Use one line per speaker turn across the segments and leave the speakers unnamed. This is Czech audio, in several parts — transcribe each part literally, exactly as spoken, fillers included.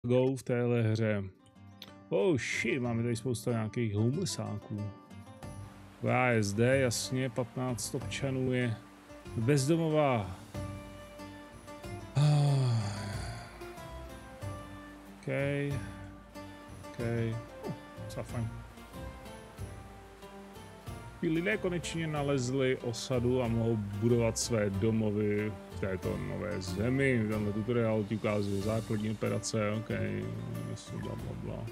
Go v téhle hře. Oh shit, máme tady spoustu nějakých homelessáků. V A S D, jasně, patnáct občanů je bezdomová. OK. OK. Oh, docela fajn. Ti lidé konečně nalezli osadu a mohou budovat své domovy v této nové zemi. Tenhle tutoriál ti ukazuje základní operace, OK, jasně, bla, bla, bla.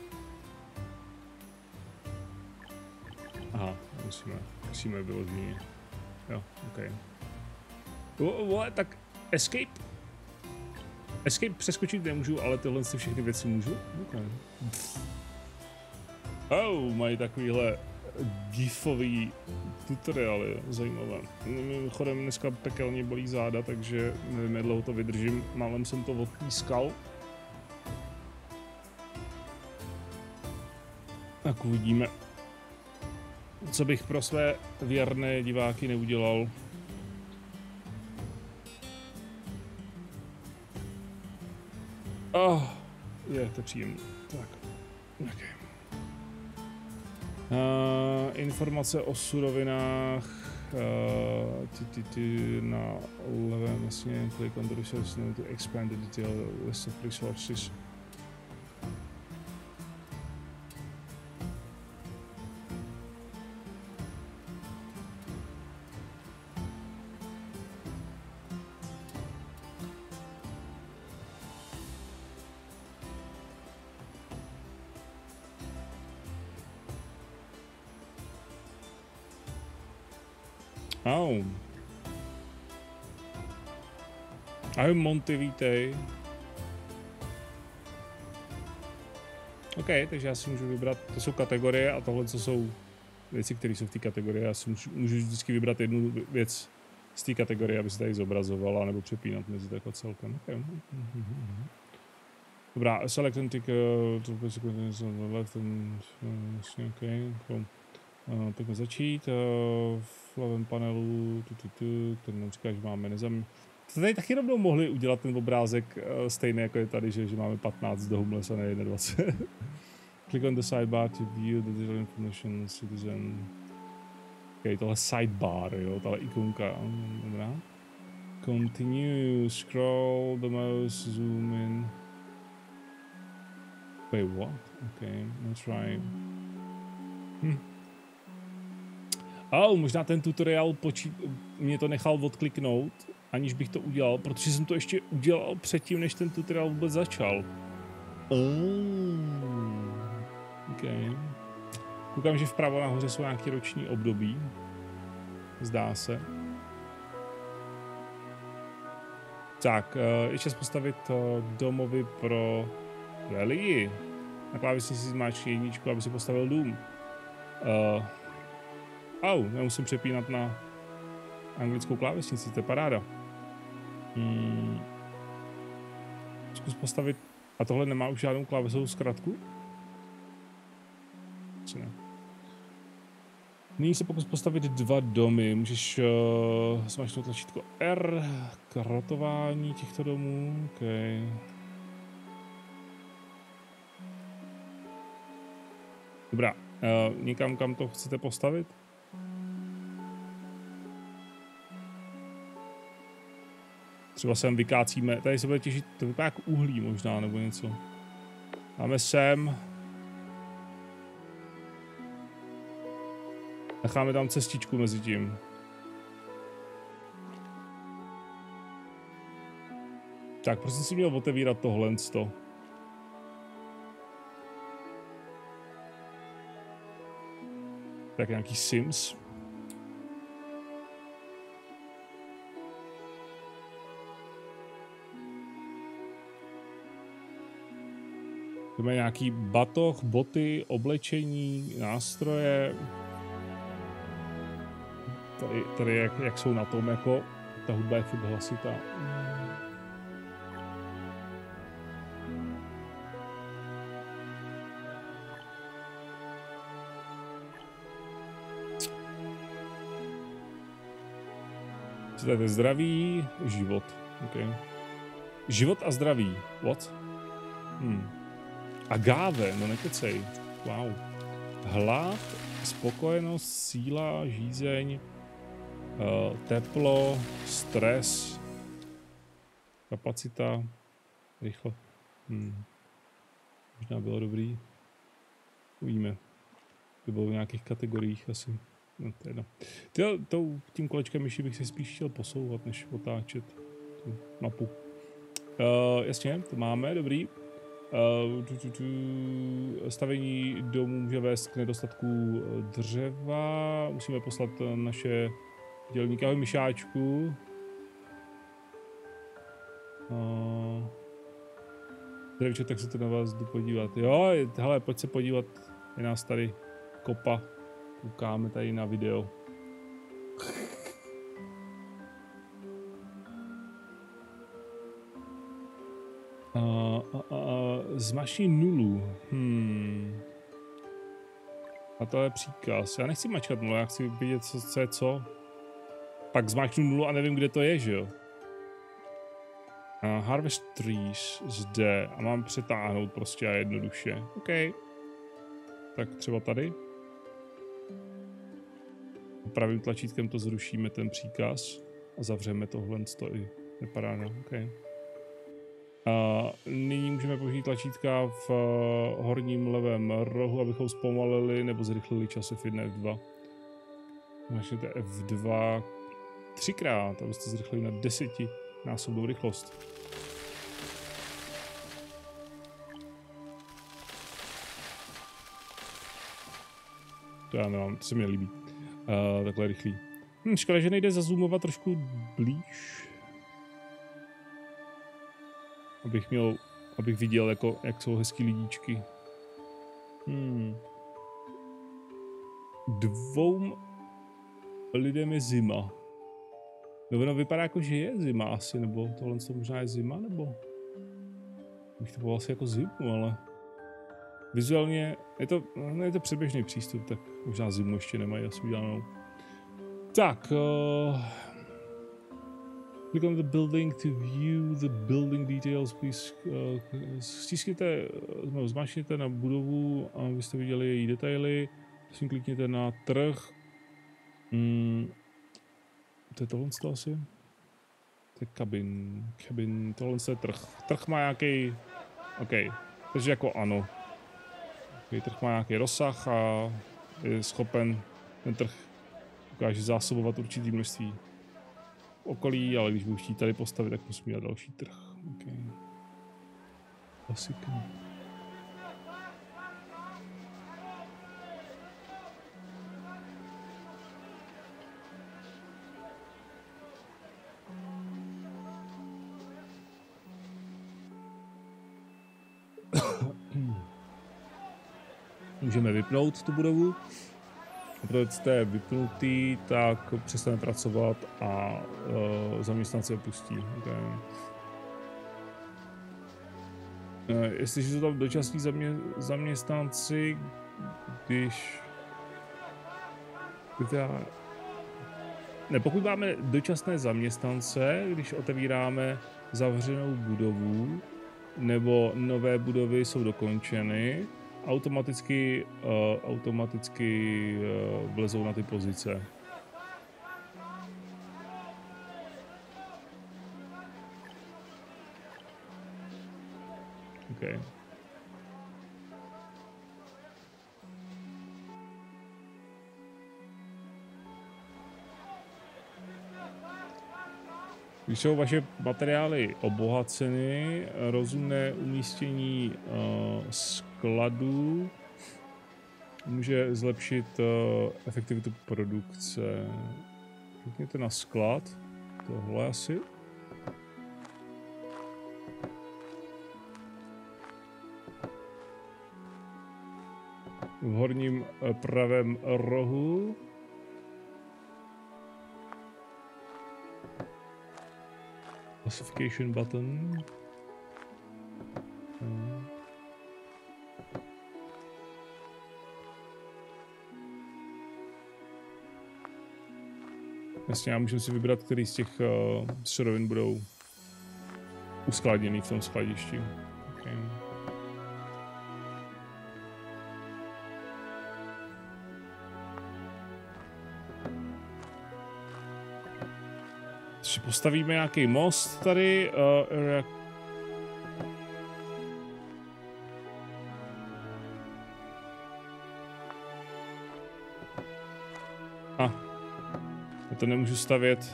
Aha, musíme, musíme vyloženě. Jo, OK. What, tak escape? Escape přeskočit nemůžu, ale tyhle všechny věci můžu? OK. Oh, mají takovýhle gifový tutoriály, zajímavé. Mimochodem dneska pekelně bolí záda, takže nevím, jak dlouho to vydržím. Málem jsem to odpískal. Tak uvidíme, co bych pro své věrné diváky neudělal. Oh, je to příjemné. Tak, okay. Uh, informace o surovinách uh, ty, ty, ty na levém vlastně click on the resource to expand the detail list of resources. Oh. Ahoj Monty, vítej. OK, takže já si můžu vybrat, to jsou kategorie a tohle co jsou věci, které jsou v té kategorii. Já si můžu, můžu vždycky vybrat jednu věc z té kategorie, aby se tady zobrazovala, nebo přepínat mezi jako celkem. Okay. Dobrá, select and tick, to basically left and OK. Cool. Uh, pojďme začít. Uh, v levém panelu, tu, tu, tu, ten nám říká, že máme nezam... To tady taky rovnou mohli udělat ten obrázek uh, stejný jako je tady, že, že máme patnáct do homeless a ne dvacet jedna. Click on the sidebar to view the digital information citizen. Ok, tohle sidebar, jo, tahle ikonka. Dobrá. Continue, scroll the mouse, zoom in. Wait, what? Ok, let's try. Hm. Oh, možná ten tutoriál počít, mě to nechal odkliknout, aniž bych to udělal, protože jsem to ještě udělal předtím, než ten tutoriál vůbec začal. Oh. Okay. Koukám, že vpravo nahoře jsou nějaké roční období. Zdá se. Tak, je čas postavit domovy pro Lily. Na klávesnici si zmáčkni jedničku, aby si postavil dům. Uh, Au, oh, nemusím přepínat na anglickou klávesnici, to je paráda. Hmm. Zkus postavit... A tohle nemá už žádnou klávesovou zkratku? Co ne? Nyní se pokus postavit dva domy. Můžeš uh, zmáčknout tlačítko R k rotování těchto domů. Okay. Dobrá, uh, někam, kam to chcete postavit? Třeba sem vykácíme, tady se bude těžit, to vypadá jako uhlí možná, nebo něco. Máme sem. Necháme tam cestičku mezi tím. Tak, prostě si měl otevírat tohle. Tak nějaký Sims. Máme nějaký batoh, boty, oblečení, nástroje. Tady, tady jak, jak jsou na tom, jako ta hudba je furt hlasitá. Co to je zdraví, život. Okay. Život a zdraví. What? Hmm. Agave, no nekecej. Wow. Hlad, spokojenost, síla, žízeň, uh, teplo, stres, kapacita, rychle. Hmm. Možná bylo dobrý. Uvidíme. To bylo v nějakých kategoriích asi. No, to je jedno. Tyjo, to, tím kolečkem myši bych si spíš chtěl posouvat, než otáčet tu mapu. Uh, jasně, to máme, dobrý. Uh, tu, tu, tu, stavění domů může vést k nedostatku dřeva. Musíme poslat naše dělníky. Ahoj, myšáčku. Uh, Drevče, tak se to na vás jdu podívat. Jo, hele, pojď se podívat. Je nás tady kopa. Koukáme tady na video. Uh, uh, uh, zmačni nulu. Hmm. A to je příkaz. Já nechci mačkat nulu, já chci vidět, co, co je co. Pak zmačnu nulu a nevím, kde to je, že jo? Uh, harvest trees zde. A mám přetáhnout prostě a jednoduše. OK. Tak třeba tady. Pravým tlačítkem to zrušíme, ten příkaz. A zavřeme tohle i. Vypadá, no. OK. Uh, nyní můžeme použít tlačítka v uh, horním levém rohu, abychom zpomalili nebo zrychlili čas F jedna, F dva. Mačněte F dva třikrát, abyste zrychlili na desetinásobnou rychlost. To já nemám, to se mi nelíbí. Uh, takhle rychlý. Hm, škoda, že nejde zazoomovat trošku blíž. Abych měl, abych viděl, jako, jak jsou hezký lidíčky. Hmm. Dvou lidem je zima. No, no vypadá jako, že je zima asi, nebo tohle to možná je zima, nebo? Bych to bylo asi jako zimu, ale... Vizuálně je to, no je to předběžný přístup, tak možná zimu ještě nemají asi udělanou. Tak... Uh... Click on the building to view the building details, please. Uh, stiskněte, no, zmáčkněte na budovu, abyste viděli její detaily. Prosím, klikněte na trh. Mm, to je tohle to asi? To je cabin. Cabin, tohle je trh. Trh má nějaký... OK, takže jako ano. Okay, trh má nějaký rozsah a je schopen ten trh dokáže zásobovat určitý množství okolí, ale když budu chtít tady postavit, tak musím dělat další trh. Okay. Klasika. Můžeme vypnout tu budovu. A protože jste vypnutý, tak přestane pracovat a uh, zaměstnanci opustí. Okay. Uh, jestliže jsou tam dočasní zamě zaměstnanci, když... Teda... Ne, pokud máme dočasné zaměstnance, když otevíráme zavřenou budovu, nebo nové budovy jsou dokončeny, automaticky, uh, automaticky uh, vlezou na ty pozice. Okay. Když jsou vaše materiály obohaceny, rozumné umístění uh, skladů může zlepšit uh, efektivitu produkce. Klikněte na sklad, tohle asi. V horním uh, pravém rohu. Classification button. Hmm. Jasně, já můžu si vybrat, který z těch uh, surovin budou uskladněný v tom skladišti. Okay. Takže postavíme nějaký most tady. Uh, A, ah, já to nemůžu stavět.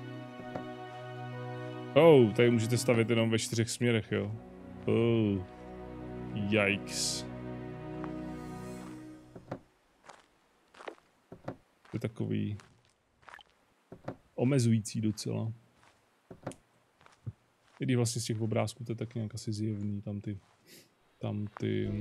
Oh, tady můžete stavět jenom ve čtyřech směrech, jo. Oh, yikes. To je takový omezující docela. I když vlastně z těch obrázků to je tak nějak asi zjevný, tam ty, tam ty...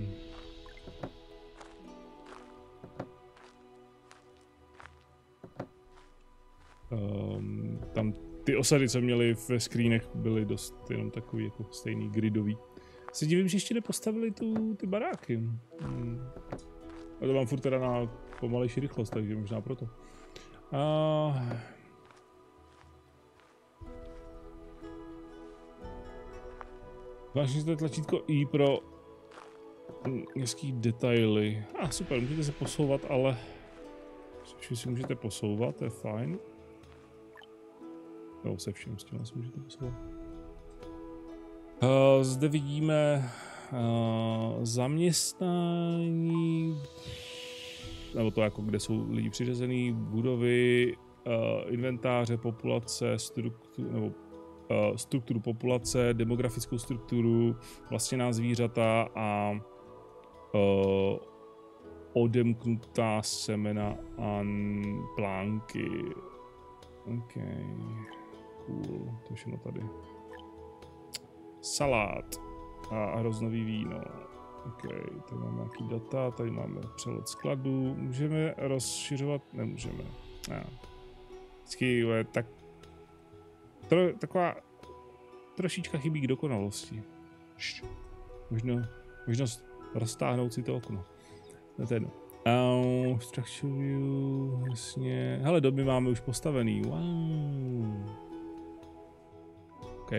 Um, tam ty osady, co měli ve screenech, byly dost jenom takový jako stejný gridový. Se divím, že ještě nepostavili tu, ty baráky. Hmm. A to mám furt teda na pomalejší rychlost, takže možná proto. Uh... Vážně to je tlačítko I pro městský detaily. A ah, super, můžete se posouvat, ale... Se si můžete posouvat, to je fajn. No, se všem s tím asi můžete posouvat. Uh, zde vidíme uh, zaměstnání, nebo to jako, kde jsou lidi přiřazený, budovy, uh, inventáře, populace, strukturu, nebo uh, strukturu populace, demografickou strukturu, vlastněná zvířata a uh, odemknutá semena a plánky. OK. Cool, to všechno tady. Salát a hroznový víno. OK, tady máme nějaký data, tady máme přehled skladů. Můžeme rozšiřovat? Nemůžeme. No. Vždycky je tak... Tro, taková trošička chybí k dokonalosti. Možno, možnost roztáhnout si to okno. No to je jedno. Uh, structure view, jasně. Hele, domy máme už postavený. Wow. OK.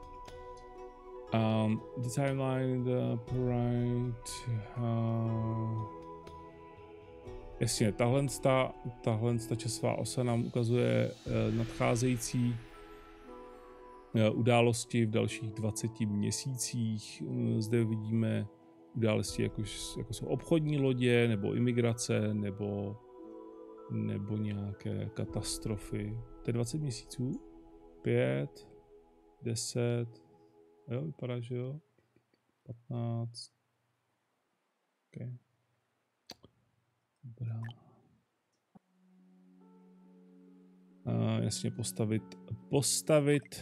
Um, the timeline, the right. Uh, jasně, tahle, tahle časová osa nám ukazuje uh, nadcházející uh, události v dalších dvaceti měsících. Uh, zde vidíme události, jako, jako jsou obchodní lodě, nebo imigrace, nebo, nebo nějaké katastrofy. To je dvacet měsíců? pět, deset, jo, vypadá, že jo? patnáct. OK. Dobrá. A jasně, postavit, postavit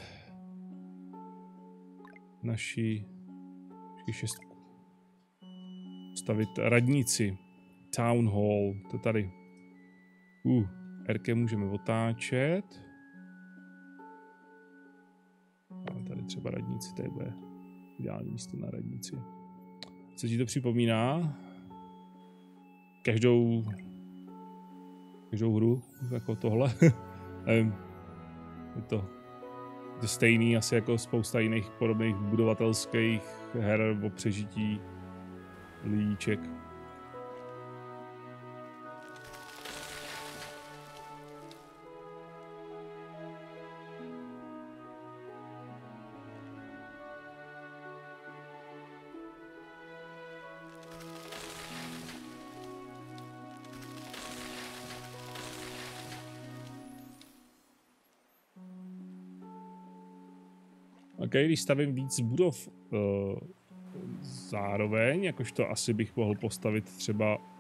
naši šestku. Postavit radnici. Town Hall, to je tady. Uh, R-kem můžeme otáčet. Ale tady třeba radnici, tady bude ideální místo na radnici. Co ti to připomíná? Každou každou hru, jako tohle. Nevím. Je to, je to stejný asi jako spousta jiných podobných budovatelských her o přežití lidíček. OK, když stavím víc budov uh, zároveň, jakožto asi bych mohl postavit třeba uh,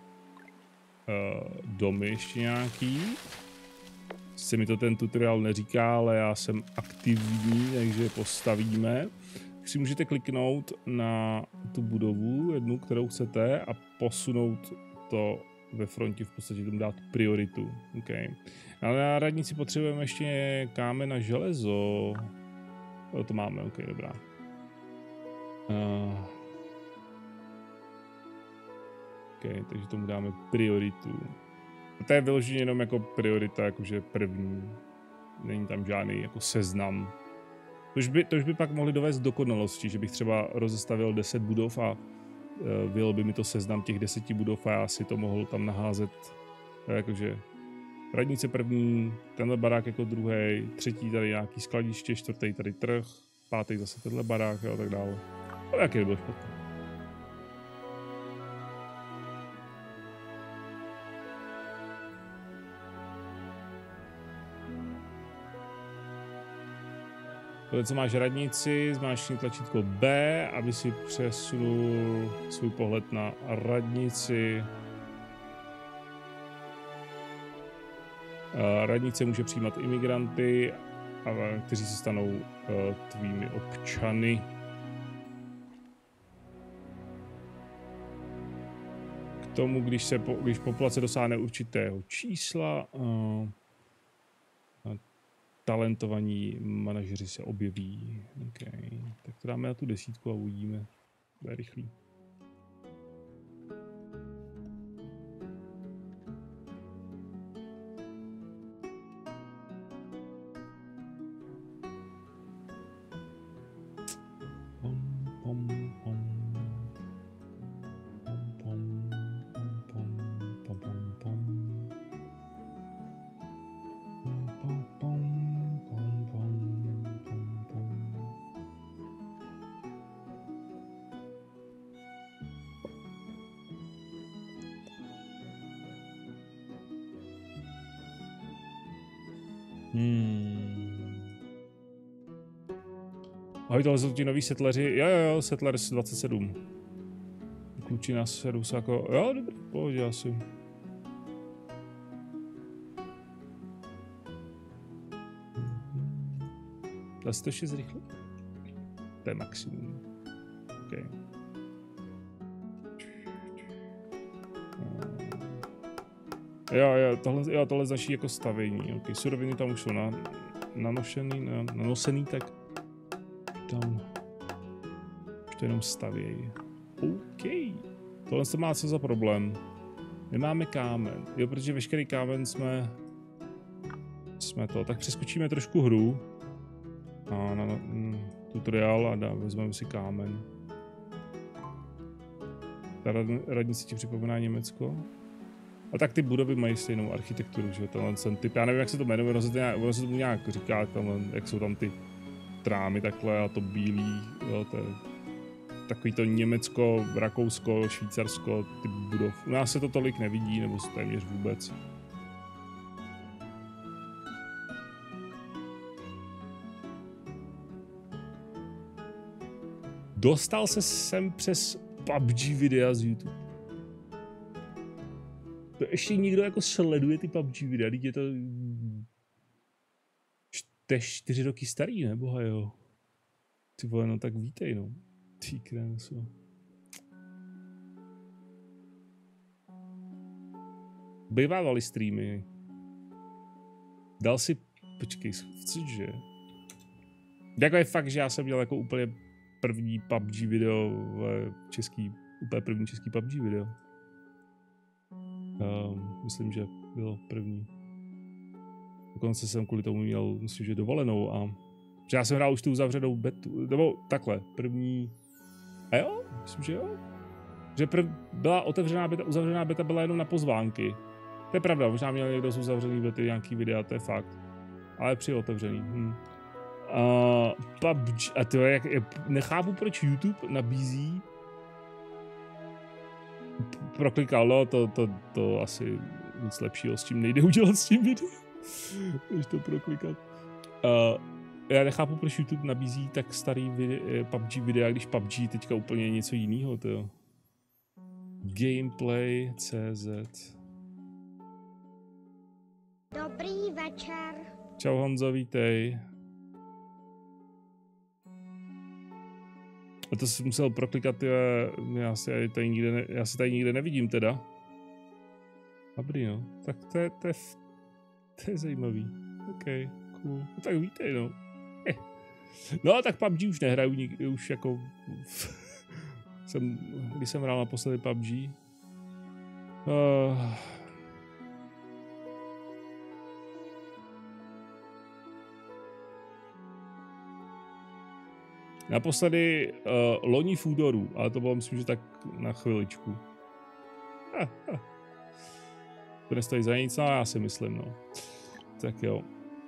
domy ještě nějaký. Se mi to ten tutoriál neříká, ale já jsem aktivní, takže postavíme. Si můžete kliknout na tu budovu, jednu, kterou chcete, a posunout to ve frontě, v podstatě tomu dát prioritu. Okay. Ale na radnici potřebujeme ještě kámen a železo. O, to máme, ok, dobrá. Uh, ok, takže tomu dáme prioritu. A to je vyloženě jenom jako priorita, jakože první. Není tam žádný jako seznam. To už by, to už by pak mohli dovést dokonalosti, že bych třeba rozestavil deset budov a uh, vyjel by mi to seznam těch deseti budov a já si to mohl tam naházet jakože Radnice první, tenhle barák jako druhý, třetí tady nějaký skladiště, čtvrtý tady trh, pátý zase tenhle barák a tak dále. No jaký by byl špatný. Tohle, co máš radnici, zmáčkni tlačítko B, aby si přesunul svůj pohled na radnici. Radnice může přijímat imigranty, kteří se stanou tvými občany. K tomu, když, se, když populace dosáhne určitého čísla, talentovaní manažeři se objeví. Okay. Tak to dáme na tu desítku a uvidíme. Bude rychlý. Hmm. Ahoj, tohle jsou ti noví settleri. Jo, jo, jo, Settlers dvacet sedm. Kluči na sedu se jako, jo, dobrý, pohodě asi. Dá se to ještě zrychlit? To je maximum. Okay. Jo, jo, tohle, jo, tohle značí jako stavění. Okay. Suroviny tam už jsou na, nanošený, na, nanosený, tak tam už to jenom stavějí. OK. Tohle se má co za problém? Nemáme kámen. Jo, protože veškerý kámen jsme... Jsme to. Tak přeskočíme trošku hru. A na, na tutoriál a dá, vezmeme si kámen. Ta radnice ti připomíná Německo. A tak ty budovy mají stejnou architekturu, že tenhle ten typ, já nevím, jak se to jmenuje, ono se to nějak, ono se to nějak říká, tamhle, jak jsou tam ty trámy takhle a to bílý, jo, to je takový to Německo, Rakousko, Švýcarsko, ty budov. U nás se to tolik nevidí, nebo téměř vůbec. Dostal se sem přes P U B G videa z YouTube. To ještě někdo jako sleduje ty P U B G videa, teď je to čtyři roky starý, ne, boha jo. Ty vole, no tak vítej, no. Ty krásu. Bývávaly streamy. Dal si, počkej, cože? Jako je fakt, že já jsem dělal jako úplně první P U B G video, v český, úplně první český P U B G video. Um, myslím, že bylo první. Dokonce jsem kvůli tomu měl, myslím, že dovolenou a že já jsem hrál už tu uzavřenou betu, nebo takhle, první, a jo, myslím, že jo. Že prv, byla otevřená beta, uzavřená beta byla jenom na pozvánky. To je pravda, možná měl někdo z uzavřený bety nějaký videa, to je fakt. Ale při otevřený. Hm. Uh, P U B G, a to je, jak, nechápu, proč YouTube nabízí proklikal, no, to, to, to asi nic lepšího s tím nejde udělat s tím videem, než to proklikat. Uh, já nechápu, proč YouTube nabízí tak starý video, P U B G videa, když P U B G teďka úplně něco jiného, to Gameplay tečka cé zet.
Dobrý večer.
Čau Honzo, vítej. A to jsem musel proklikat, já si tady nikde, ne, já si tady nikde nevidím teda. Dobrý, no. Tak to je, to je, to je zajímavý. OK, cool. No tak vítej, no. Eh. No tak P U B G už nehraju, nikdy, už jako... jsem, když jsem hrál naposledy P U B G. Uh... Naposledy uh, loni v údoru, ale to bylo, myslím, že tak na chviličku. Ah, ah. To nestojí za nic, ale já si myslím, no. Tak jo.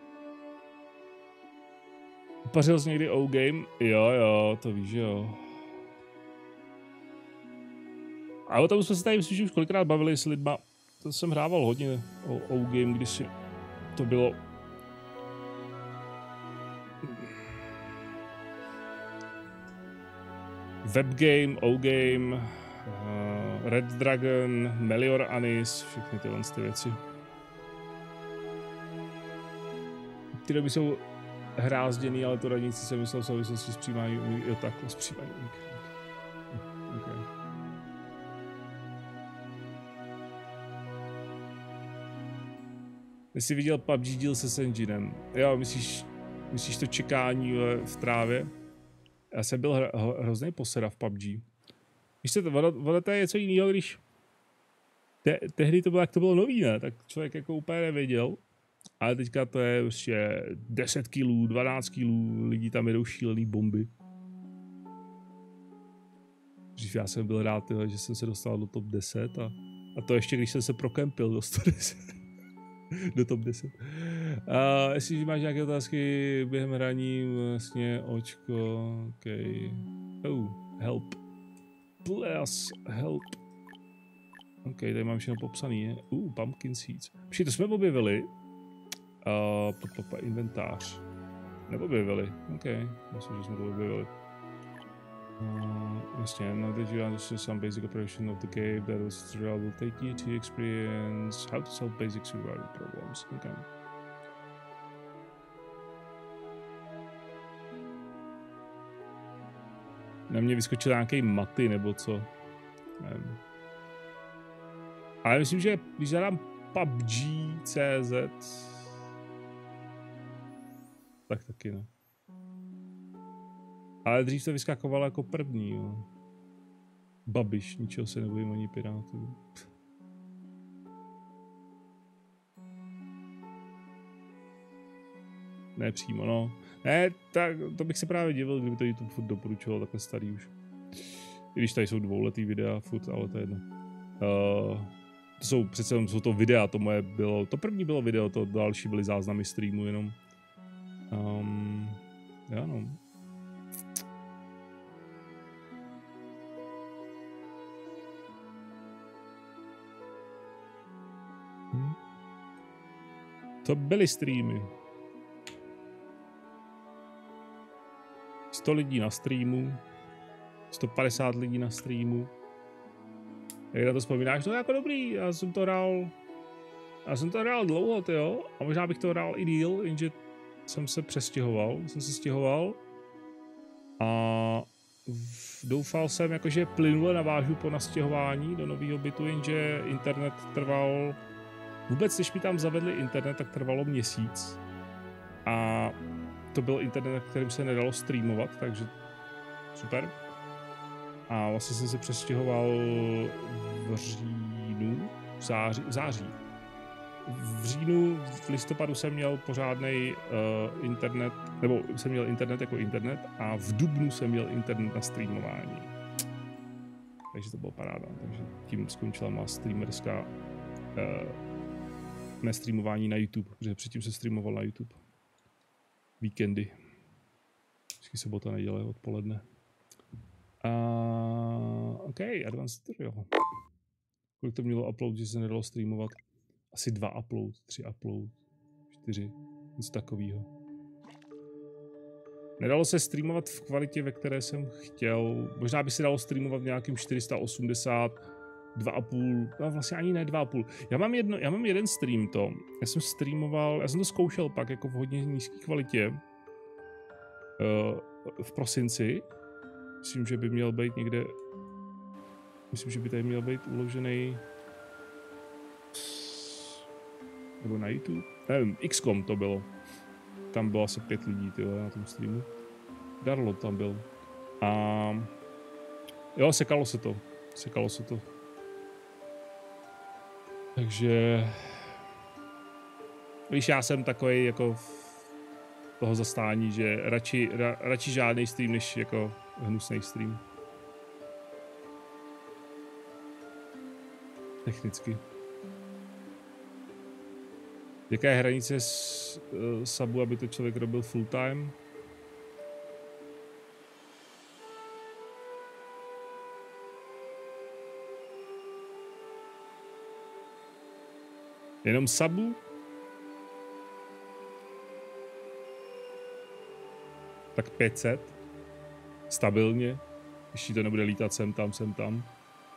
Pařil jsi někdy O-Game? Jo, jo, to víš, jo. A o tom jsme se tady myslím, že už kolikrát bavili s lidma. To jsem hrával hodně o O-Game, když to bylo... Webgame, O-Game, uh, Red Dragon, Melior Anis, všechny tyhle ty věci. Ty doby jsou hrázděný, ale to radnici jsem myslel v souvislosti s přijímáním, jo takhle, s přijímáním. Okay. Ty jsi viděl P U B G díl se s Enginem. Jo, myslíš, myslíš to čekání v trávě? Já jsem byl hro, hrozný poseda v P U B G. Víš co, ono to je něco jiného, když te, tehdy to bylo, jak to bylo nový, ne? Tak člověk jako úplně nevěděl. Ale teďka to je prostě deset kilů, dvanáct kilů, lidi tam jedou šílený bomby. Dřív já jsem byl rád, tyhle, že jsem se dostal do top deset a, a to ještě když jsem se prokempil do sto deset. Do top deset. A jestli máš nějaké otázky během hraní, vlastně očko, ok. Oh, help. Please, help. Ok, tady mám všechno popsaný, je. Uh, pumpkin seeds. Počkej, to jsme objevili. Uh, pa, pa, pa, inventář. Neobjevili, ok. Myslím, že jsme to objevili. Uh, jasně, now that you understand some basic operation of the game, that was tutorial will take you to experience how to solve basic survival problems. Okay. Na mě vyskočil nějaký maty nebo co. Nevím. Ale myslím, že když zadám P U B G tečka C Z, tak taky ne. Ale dřív to vyskakovalo jako první, jo. Babiš, ničeho se nebojím ani pirátů. Ne přímo, no. Ne, tak to bych se právě divil, kdyby to YouTube furt doporučoval takhle starý už. I když tady jsou dvouletý videa, furt, ale to je jedno. Uh, to jsou přece jsou to videa, to moje bylo, to první bylo video, to další byly záznamy streamu jenom. Um, já no. Hm. To byly streamy. sto lidí na streamu, sto padesát lidí na streamu. Jak na to vzpomínáš? No jako dobrý, já jsem to hrál, já jsem to hrál dlouho, tyjo, a možná bych to hrál i díl, jenže jsem se přestěhoval, jsem se stěhoval a doufal jsem, jakože plynule navážu po nastěhování do nového bytu, jenže internet trval, vůbec než mi tam zavedli internet, tak trvalo měsíc a to byl internet, na kterým se nedalo streamovat, takže super. A vlastně jsem se přestěhoval v říjnu, v září, v září. V říjnu, v listopadu jsem měl pořádnej uh, internet, nebo jsem měl internet jako internet a v dubnu jsem měl internet na streamování. Takže to bylo paráda, takže tím skončila má streamerská uh, nestreamování na YouTube, protože předtím se streamoval na YouTube. Víkendy. Vždycky sobota, neděle, odpoledne. Uh, OK, Advanced Tutorial. Kolik to mělo upload, že se nedalo streamovat? Asi dva upload, tři upload, čtyři, nic takového. Nedalo se streamovat v kvalitě, ve které jsem chtěl. Možná by se dalo streamovat v nějakým čtyři sta osmdesát, dva a půl, no vlastně ani ne dva a půl. Já mám, jedno, já mám jeden stream to. Já jsem streamoval, já jsem to zkoušel pak jako v hodně nízké kvalitě. Uh, v prosinci. Myslím, že by měl být někde, myslím, že by tady měl být uložený nebo na YouTube, nevím, X COM to bylo. Tam bylo asi pět lidí, tyhle, na tom streamu. Darlot tam byl. A jo, sekalo se to. Sekalo se to. Takže víš, já jsem takový jako toho zastání, že radši, ra, radši žádný stream, než jako hnusný stream. Technicky. Jaká je hranice s, uh, subu, aby to člověk robil full time? Jenom subu? Tak pět set. Stabilně. Ještě to nebude lítat sem tam, sem tam.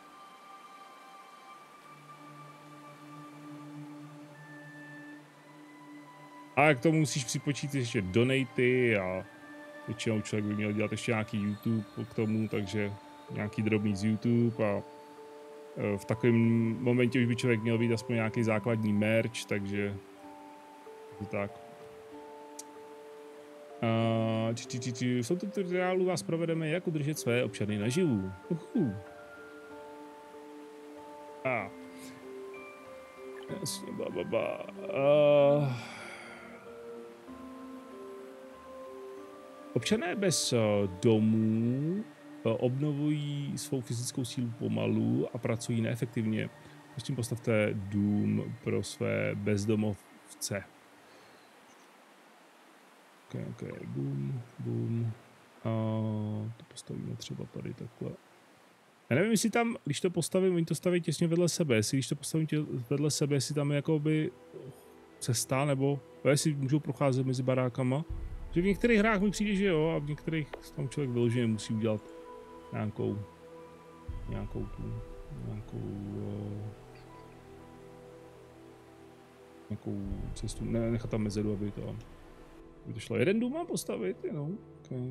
A k tomu musíš připočítat ještě donaty a většinou člověk by měl dělat ještě nějaký YouTube k tomu, takže nějaký drobný z YouTube a v takovém momentě už by člověk měl být aspoň nějaký základní merch, takže tak. Uh, či, či, či, či. V tomto tutoriálu vás provedeme, jak udržet své občany naživu. Uhu. A. Jasně, ba, ba, ba. Uh. Občané bez domů obnovují svou fyzickou sílu pomalu a pracují neefektivně. Prosím, postavte dům pro své bezdomovce. Ok, ok, boom, boom. A to postavíme třeba tady takhle. Já nevím, jestli tam, když to postavím, oni to staví těsně vedle sebe, jestli když to postavím tě, vedle sebe, jestli tam je jakoby cesta, nebo jestli můžou procházet mezi barákama. Že v některých hrách mi přijde, že jo, a v některých tam člověk vyloženě musí udělat nějakou, nějakou tu, nějakou, uh, nějakou cestu, ne, nechat tam mezeru, aby to, aby to šlo. Jeden dům mám postavit, jo, okay.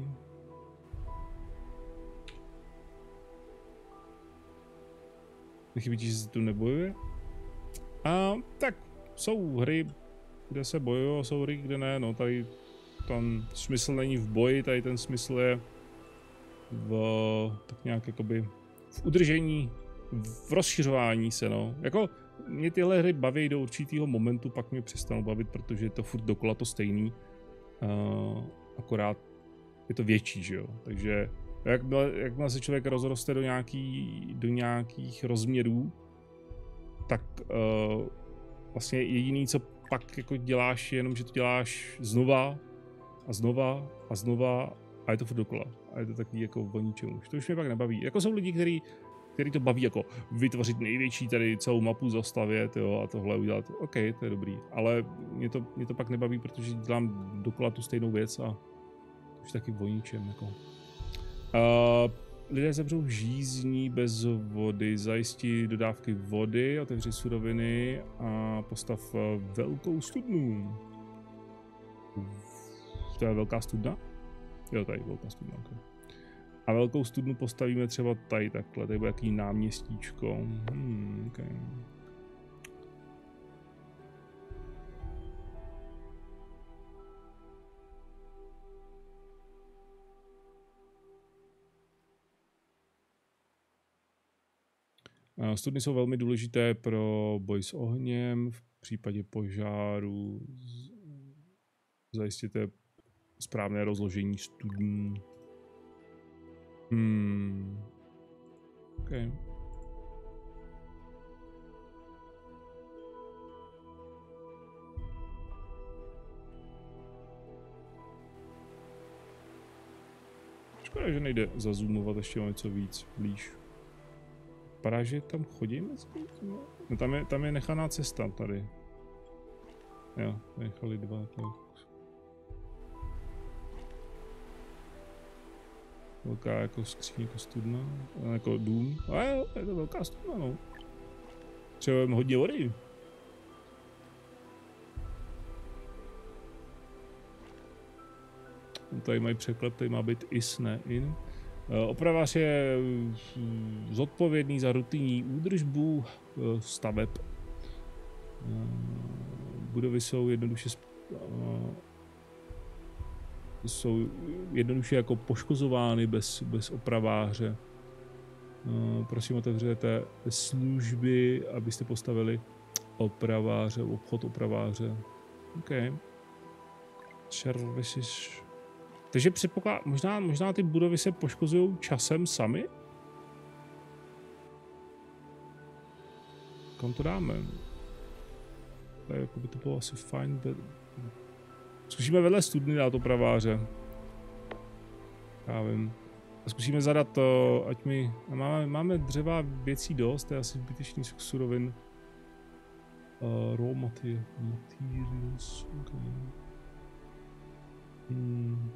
Nechybí ti, že se tu nebojuje? A tak jsou hry, kde se bojují, jsou hry, kde ne, no tady ten smysl není v boji, tady ten smysl je v tak nějak jakoby v udržení, v rozšiřování se, no. Jako mě tyhle hry baví do určitého momentu, pak mě přestanou bavit, protože je to furt dokola to stejný. Uh, akorát je to větší, že jo. Takže jakmile, jakmile se člověk rozroste do, nějaký, do nějakých rozměrů, tak uh, vlastně jediný, co pak jako děláš, je jenom, že to děláš znova a znova a znova a je to furt dokola. A je to takový jako o ničemu. To už mě pak nebaví. Jako jsou lidi, kteří který to baví jako vytvořit největší tady celou mapu zastavět, jo, a tohle udělat. OK, to je dobrý. Ale mě to, mě to pak nebaví, protože dělám dokola tu stejnou věc a to už taky o ničem. Jako. Uh, lidé zemřou žízní bez vody. Zajistí dodávky vody, otevři suroviny a postav velkou studnu. To je velká studna? Jo, tady velká studna. Okay. A velkou studnu postavíme třeba tady takhle, tady bude jaký náměstíčko. Hmm, okay. Studny jsou velmi důležité pro boj s ohněm, v případě požáru zajistěte správné rozložení studní. Hmm. Okay. Škoda, že nejde zazoomovat ještě o něco víc blíž. Vypadá, že tam chodím? No, tam, je, tam je nechaná cesta tady. Jo, nechali dva. Tak. Velká jako skříň, jako studna, jako dům. A jo, je to velká studna, no. Třeba hodně vody. Tady mají překlep, tady má být is, ne in. Opravář je zodpovědný za rutinní údržbu staveb. Budovy jsou jednoduše jsou jednoduše jako poškozovány bez, bez opraváře. Prosím, otevřete služby, abyste postavili opraváře, obchod opraváře. OK. Services. Takže předpokládám, možná, možná ty budovy se poškozují časem sami? Kam to dáme? To, jako by to bylo asi fajn. Zkusíme vedle studny dát opraváře. Já vím. A zkusíme zadat to, ať mi... Máme, máme dřeva věcí dost, to je asi zbytečný surovin. Uh, raw materials, okay. Hmm.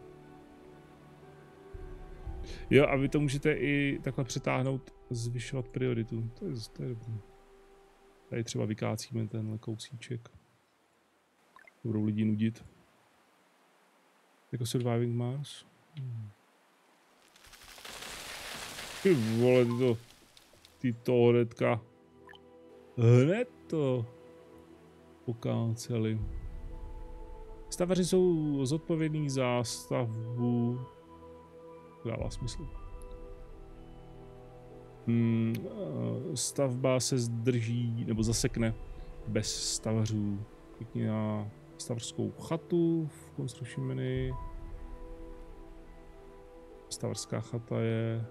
Jo, a vy to můžete i takhle přetáhnout, zvyšovat prioritu. To je, to je dobrý. Tady třeba vykácíme tenhle kousíček. Budou lidi nudit. Jako Surviving Mars. Hmm. Ty vole, ty to... Ty to hnedka... Hned to... pokáceli. Stavaři jsou zodpovědní za stavbu... To dává smysl. Hmm, stavba se zdrží, nebo zasekne bez stavařů. Klikni na stavařskou chatu v Construction menu. Stavařská chata je...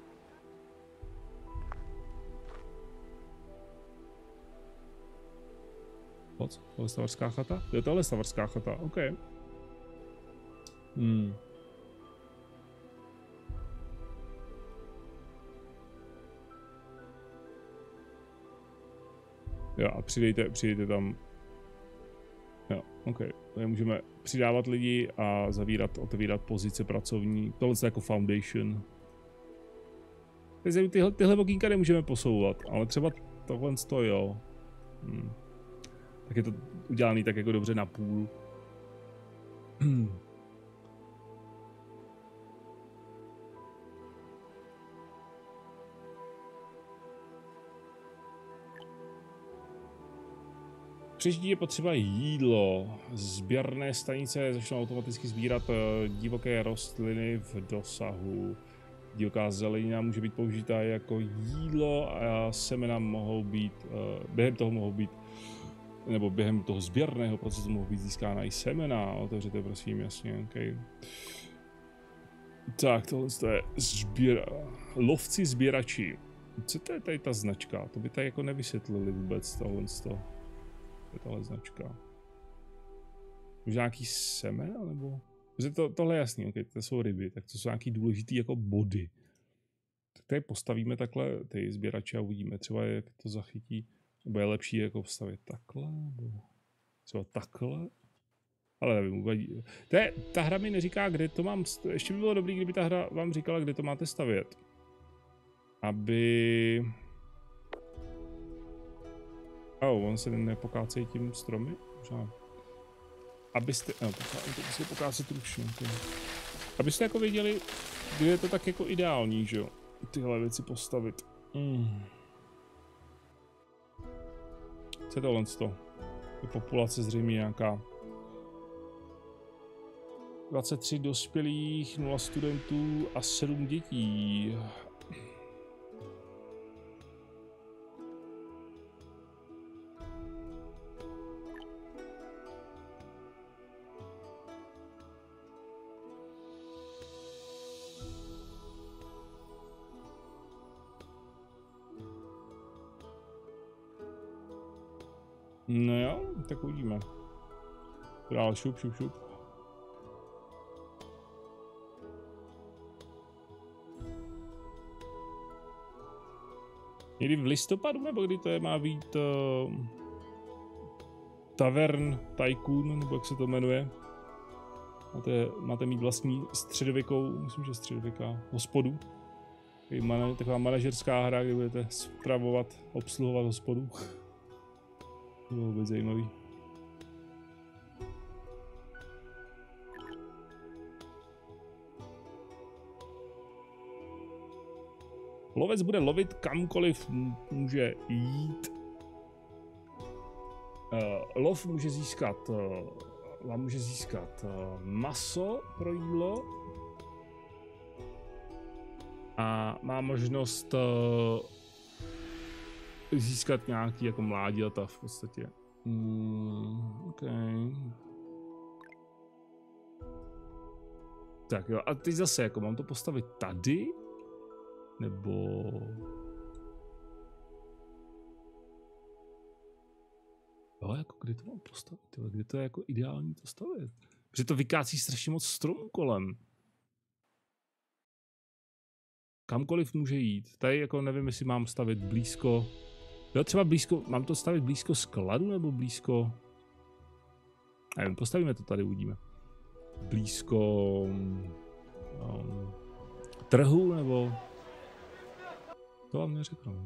Poc? Tohle je stavařská chata? Jo, tohle je stavařská chata, OK. Hmm. Jo, a přidejte, přidejte tam. Jo, OK. Tady můžeme přidávat lidi a zavírat, otevírat pozice pracovní. Tohle je jako foundation. Tyhle, tyhle okýnka nemůžeme posouvat, ale třeba tohle to jo. Hmm. Tak je to udělaný tak jako dobře na půl. Příští je potřeba jídlo. Sběrné stanice začnou automaticky sbírat divoké rostliny v dosahu. Divoká zelenina může být použitá jako jídlo a semena mohou být, během toho mohou být, nebo během toho sběrného procesu mohou být získána i semena. Otevřete prosím, jasně, OK. Tak, tohle je sběra... lovci sběrači. Co to je tady ta značka? To by tady jako nevysvětlili vůbec tohle. To je tahle značka. Možná nějaký semena, nebo? To, tohle je jasný, okay, to jsou ryby, tak to jsou nějaký důležitý jako body. Tak tady postavíme takhle ty sběrače a uvidíme třeba, jak to zachytí. Nebo je lepší jako postavit takhle, nebo třeba takhle. Ale nevím, uvadí. To je, ta hra mi neříká, kde to mám, ještě by bylo dobrý, kdyby ta hra vám říkala, kde to máte stavět. Aby... Oh, on se nepokácejí tím stromy? Možná. Abyste, no, to se pokácet ručně. Abyste jako věděli, kde je to tak jako ideální, že jo? Tyhle věci postavit. Mm. Co je tohle to? Je populace zřejmě nějaká. dvacet tři dospělých, nula studentů a sedm dětí. No jo, tak uvidíme. Dál šup, šup, šup. Někdy v listopadu, nebo kdy to je, má být uh, Tavern Tycoon, nebo jak se to jmenuje. Máte, máte mít vlastní středověkou, myslím, že středověká hospodu. Taková manažerská hra, kde budete spravovat, obsluhovat hospodu. To bylo vůbec zajímavý. Lovec bude lovit kamkoliv může jít. Uh, lov může získat, uh, může získat uh, maso pro jídlo. A má možnost uh, získat nějaký jako mláďata v podstatě. Mm, okay. Tak jo, a teď zase jako mám to postavit tady? Nebo... Jo, jako kde to mám postavit? Tyhle, kde to je jako ideální to stavit? Protože to vykácí strašně moc stromů kolem. Kamkoliv může jít. Tady jako nevím, jestli mám stavit blízko. Jo, třeba blízko, mám to stavit blízko skladu nebo blízko... Nevím, postavíme to tady, uvidíme. Blízko... Um, trhu nebo... To vám neřeknu.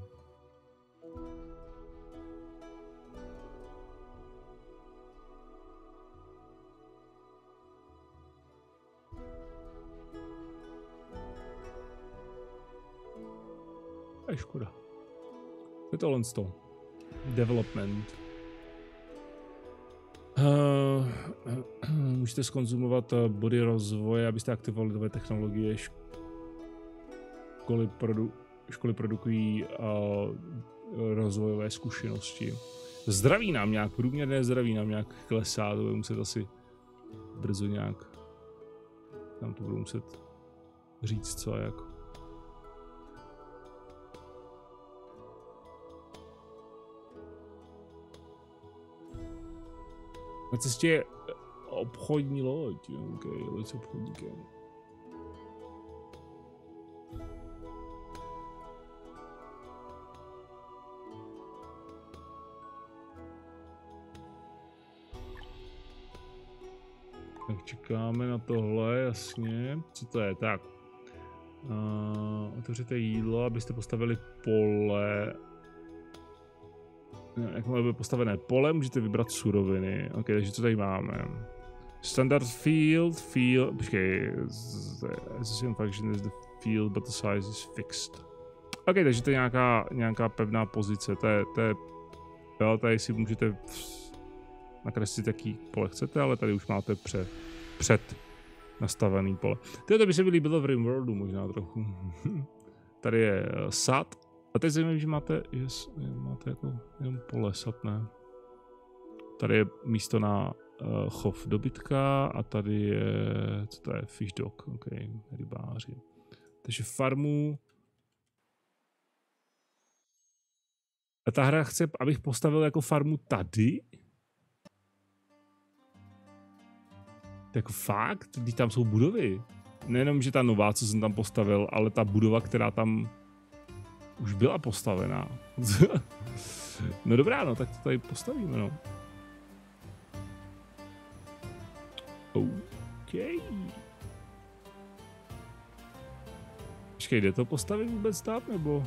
Je škoda. Je tohle z toho. Development. Uh, můžete skonzumovat body rozvoje, abyste aktivovali nové technologie. Školy, produ, školy produkují uh, rozvojové zkušenosti. Zdraví nám nějak, průměrné zdraví nám nějak klesá, to bude muset asi brzo nějak, nám to budu muset říct, co a jak. Na cestě je obchodní loď, ok, loď s obchodníkem. Tak čekáme na tohle, jasně. Co to je? Tak. Uh, otevřete jídlo, abyste postavili pole. Jakmile bude postavené pole, můžete vybrat suroviny. Ok, takže co tady máme? Standard field, field, počkej, association function is the field, but the size is fixed. Ok, takže to je nějaká, nějaká pevná pozice, to je, to je, jo, tady si můžete nakreslit, jaký pole chcete, ale tady už máte pře, před nastavený pole. Tyhle by se mi líbilo v Rimworldu možná trochu. Tady je sad. A teď zajímavé, že máte, yes, máte jako jenom pole, sad, ne? Tady je místo na uh, chov dobytka a tady je, co to je, fish dog, ok, rybáři. Takže farmu. A ta hra chce, abych postavil jako farmu tady? Jako fakt? Když tam jsou budovy. Nejenom, že ta nová, co jsem tam postavil, ale ta budova, která tam už byla postavená. No dobrá, no, tak to tady postavíme, no. OK. Počkej, jde to postavit vůbec stát, nebo?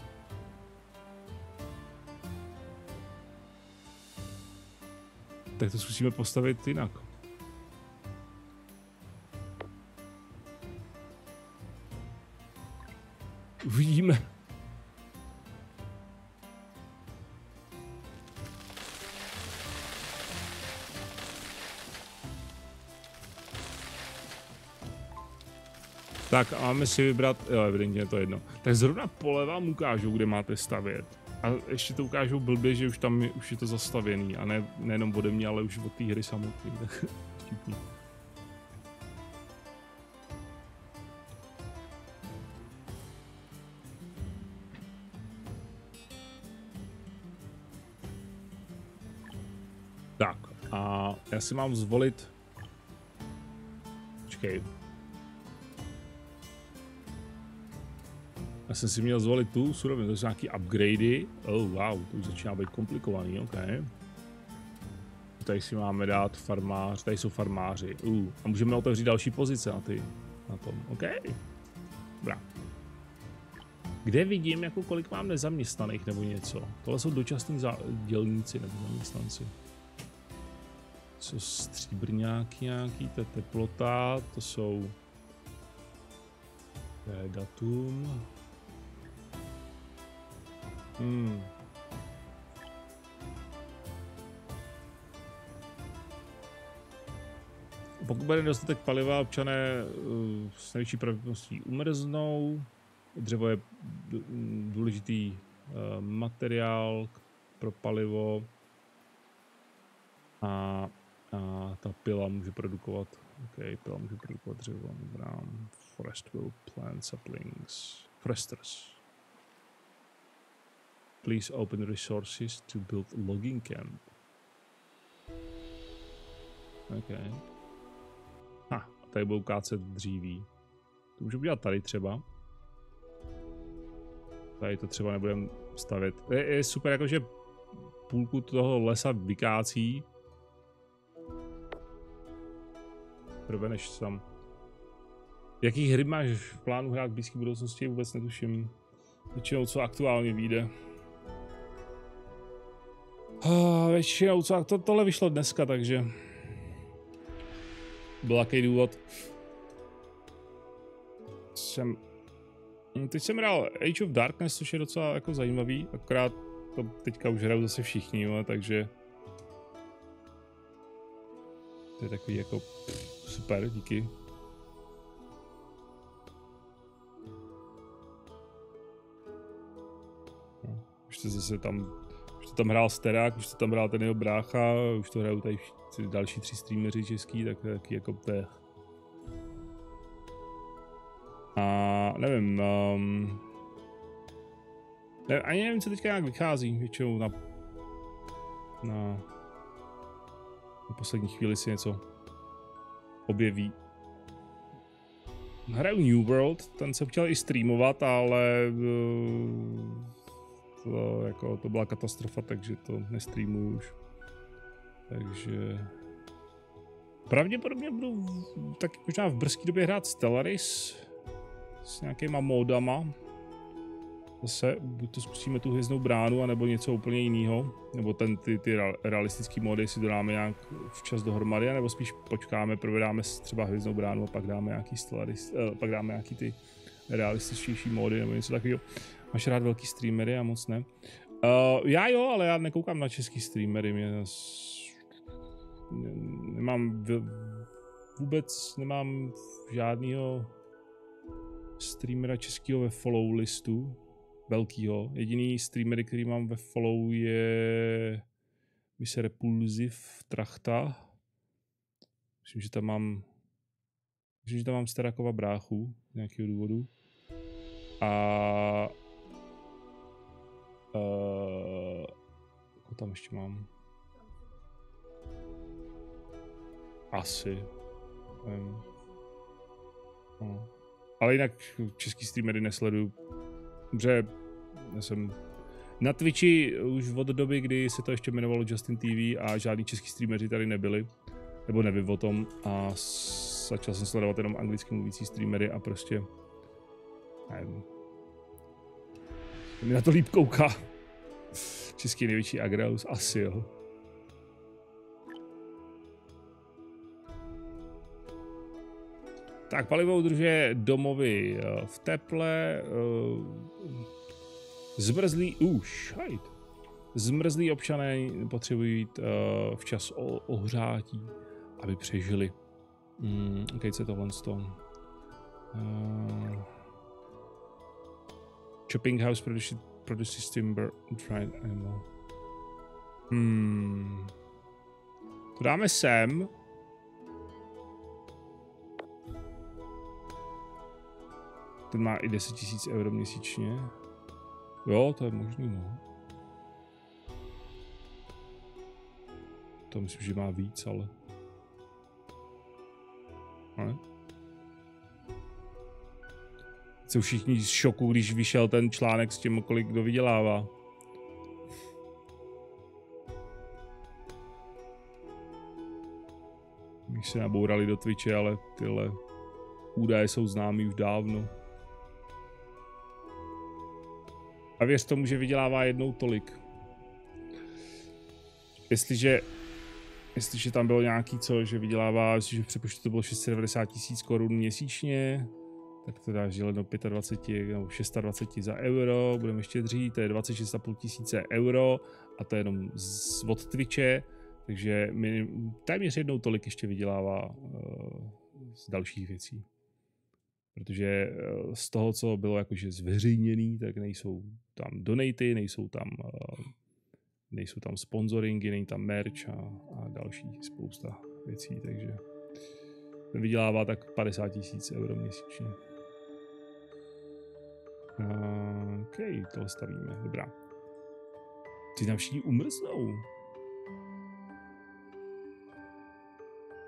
Tak to zkusíme postavit jinak. Uvidíme. Tak a máme si vybrat, jo, evidentně je to jedno. Tak zrovna pole vám ukážou, kde máte stavět. A ještě to ukážou blbě, že už tam je, už je to zastavěný. A ne, nejenom ode mě, ale už od té hry samotný. Tak vtipný. Tak a já si mám zvolit... Počkej. Já jsem si měl zvolit tu surovinu, to jsou nějaký upgradey. Oh wow, to už začíná být komplikovaný, ok. Tady si máme dát farmář, tady jsou farmáři. Uh, a můžeme otevřít další pozice na ty, na tom, ok. Dobrá. Kde vidím, jako kolik mám nezaměstnaných nebo něco? Tohle jsou dočasní dělníci nebo zaměstnanci. Jsou stříbrňáky nějaký, to je teplota, to jsou... To je datum. Hmm. Pokud bude nedostatek paliva, občané uh, s největší pravděpodobností umrznou. Dřevo je důležitý uh, materiál pro palivo. A, a ta pila může produkovat, ok, pila může produkovat dřevo. Dobrá. Forest will plant saplings. Foresters. Please open resources to build logging camp. OK. Ha, tady budou kácet dříví. To můžu udělat tady třeba. Tady to třeba nebudeme stavět. Je, je super, jakože půlku toho lesa vykácí. Prvé než sam. Jaký hry máš v plánu hrát v blízké budoucnosti, vůbec netuším. Většinou co aktuálně vyjde. Oh, většinou co, to, tohle vyšlo dneska, takže byl jaký důvod. Jsem, teď jsem hrál Age of Darkness, což je docela jako zajímavý, akorát to teďka už hrajou zase všichni, jo, takže to je takový jako pff, super, díky. No, už to zase tam, už to tam hrál Sterák, už to tam hrál ten jeho brácha, už to hrajou tady další tři streameři český, tak to je taky jako to. A nevím, um, ne, ani nevím, co teďka nějak vychází, většinou na, na, na poslední chvíli si něco objeví. Hraju New World, ten jsem chtěl i streamovat, ale uh, to, jako, to byla katastrofa, takže to nestreamuju už. Takže pravděpodobně budu tak možná v brzké době hrát Stellaris s nějakýma modama. Zase buď to zkusíme tu hvězdnou bránu, anebo něco úplně jiného, nebo ten, ty, ty realistické mody si dodáme nějak včas dohromady, nebo spíš počkáme, provedáme třeba hvězdnou bránu a pak dáme nějaký Stellaris, eh, pak dáme nějaký ty realističtější mody nebo něco takového. Máš rád velký streamery? Já moc ne. Uh, já jo, ale já nekoukám na český streamery, mě nemám vůbec nemám žádnýho streamera českého ve follow listu, velkýho. Jediný streamery, který mám ve follow je Mise Repulsiv Trachta. Myslím, že tam mám myslím, že tam mám Starakova bráchu z nějakého důvodu. A uh, co tam ještě mám? Asi. Um, no. Ale jinak český streamery nesleduju. Dobře, já jsem na Twitchi už od doby, kdy se to ještě jmenovalo Justin T V a žádný český streameři tady nebyli. Nebo nevím o tom. A začal jsem sledovat jenom anglicky mluvící streamery a prostě nevím. Mi na to líp kouká. Český největší Agrelus, asi jo. Tak, palivo udržuje domovy v teple. Zmrzlí, už, hajt. Zmrzlí občané potřebují jít včas o ohřátí, aby přežili. Hmm, ok, co je tohle z toho? Uh, chopping house produces, produces timber, dried animal. Hmm. To dáme sem. Ten má i deset tisíc euro měsíčně. Jo, to je možný, no. To myslím, že má víc, ale... Ne? Jsou všichni z šoku, když vyšel ten článek s tím, kolik kdo vydělává. Když se nabourali do Twitche, ale tyhle údaje jsou známý už dávno. A věř tomu, že vydělává jednou tolik. Jestliže, jestliže tam bylo nějaký co, že vydělává, jestliže v přepočtu to bylo šest set devadesát tisíc korun měsíčně, tak to dáš dělat do dvacet pět nebo dvacet šest za euro, budeme ještě dřív, to je dvacet šest a půl tisíce euro a to je jenom z, od Twitche, takže minim, téměř jednou tolik ještě vydělává uh, z dalších věcí. Protože z toho, co bylo jakože zveřejněný, tak nejsou tam donaty, nejsou tam, nejsou tam sponsoringy, není tam merch a, a další spousta věcí, takže ten vydělává tak padesát tisíc euro měsíčně. OK, tohle stavíme, dobrá. Ty tam všichni umrznou.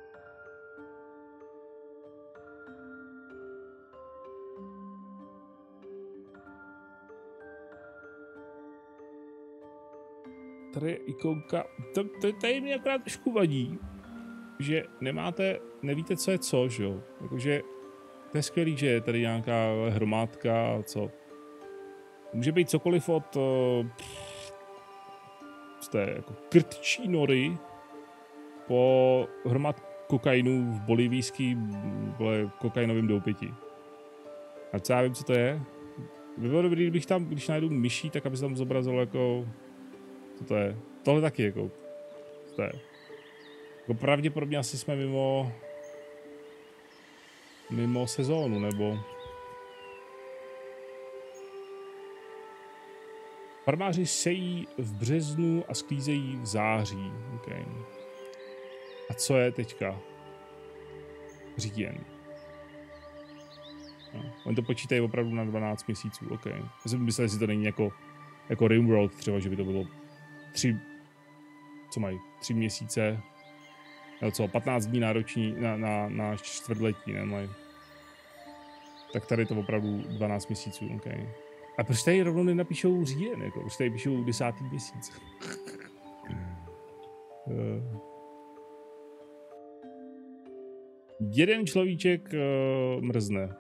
tady je ikonka. To, to, tady mě akorát trošku vadí, že nemáte, nevíte, co je co, že jo. Jakože to je skvělý, že je tady nějaká hromádka a co. Může být cokoliv od uh, z té jako krtčí nory po hromad kokainu v bolivijským kokainovém doupěti. A co já vím, co to je? By bylo dobrý, kdybych tam, když najdu myší, tak aby se tam zobrazilo jako... Co to je? Tohle taky jako... Co to je? Jako pravděpodobně asi jsme mimo... Mimo sezónu, nebo... Farmáři sejí v březnu a sklízejí v září. Okay. A co je teďka? Říjen. No. Oni to počítají opravdu na dvanáct měsíců, ok. Já jsem myslel, jestli to není jako, jako Rimworld třeba, že by to bylo tři, co mají, tři měsíce, nebo co, patnáct dní nároční na, na, na čtvrtletí, ne, mají. Tak tady to opravdu dvanáct měsíců, ok. A proč tady rovnou nenapíšou říjen, jako, proč tady píšou desátý měsíc? uh. Jeden človíček uh, mrzne.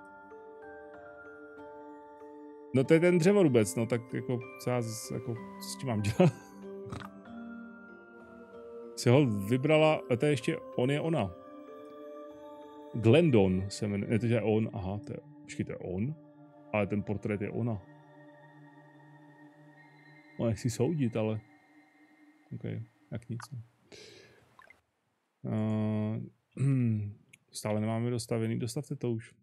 No to je ten dřevorubec, no tak jako co já z, jako, co s tím mám dělat? Si ho vybrala, a to je ještě, on je ona. Glendon se jmenuje, ne, to je on, aha, to je, počkej, to je on, ale ten portrét je ona. No nechci soudit, ale, ok, jak nic. Uh, stále nemáme dostavený, dostavte to už.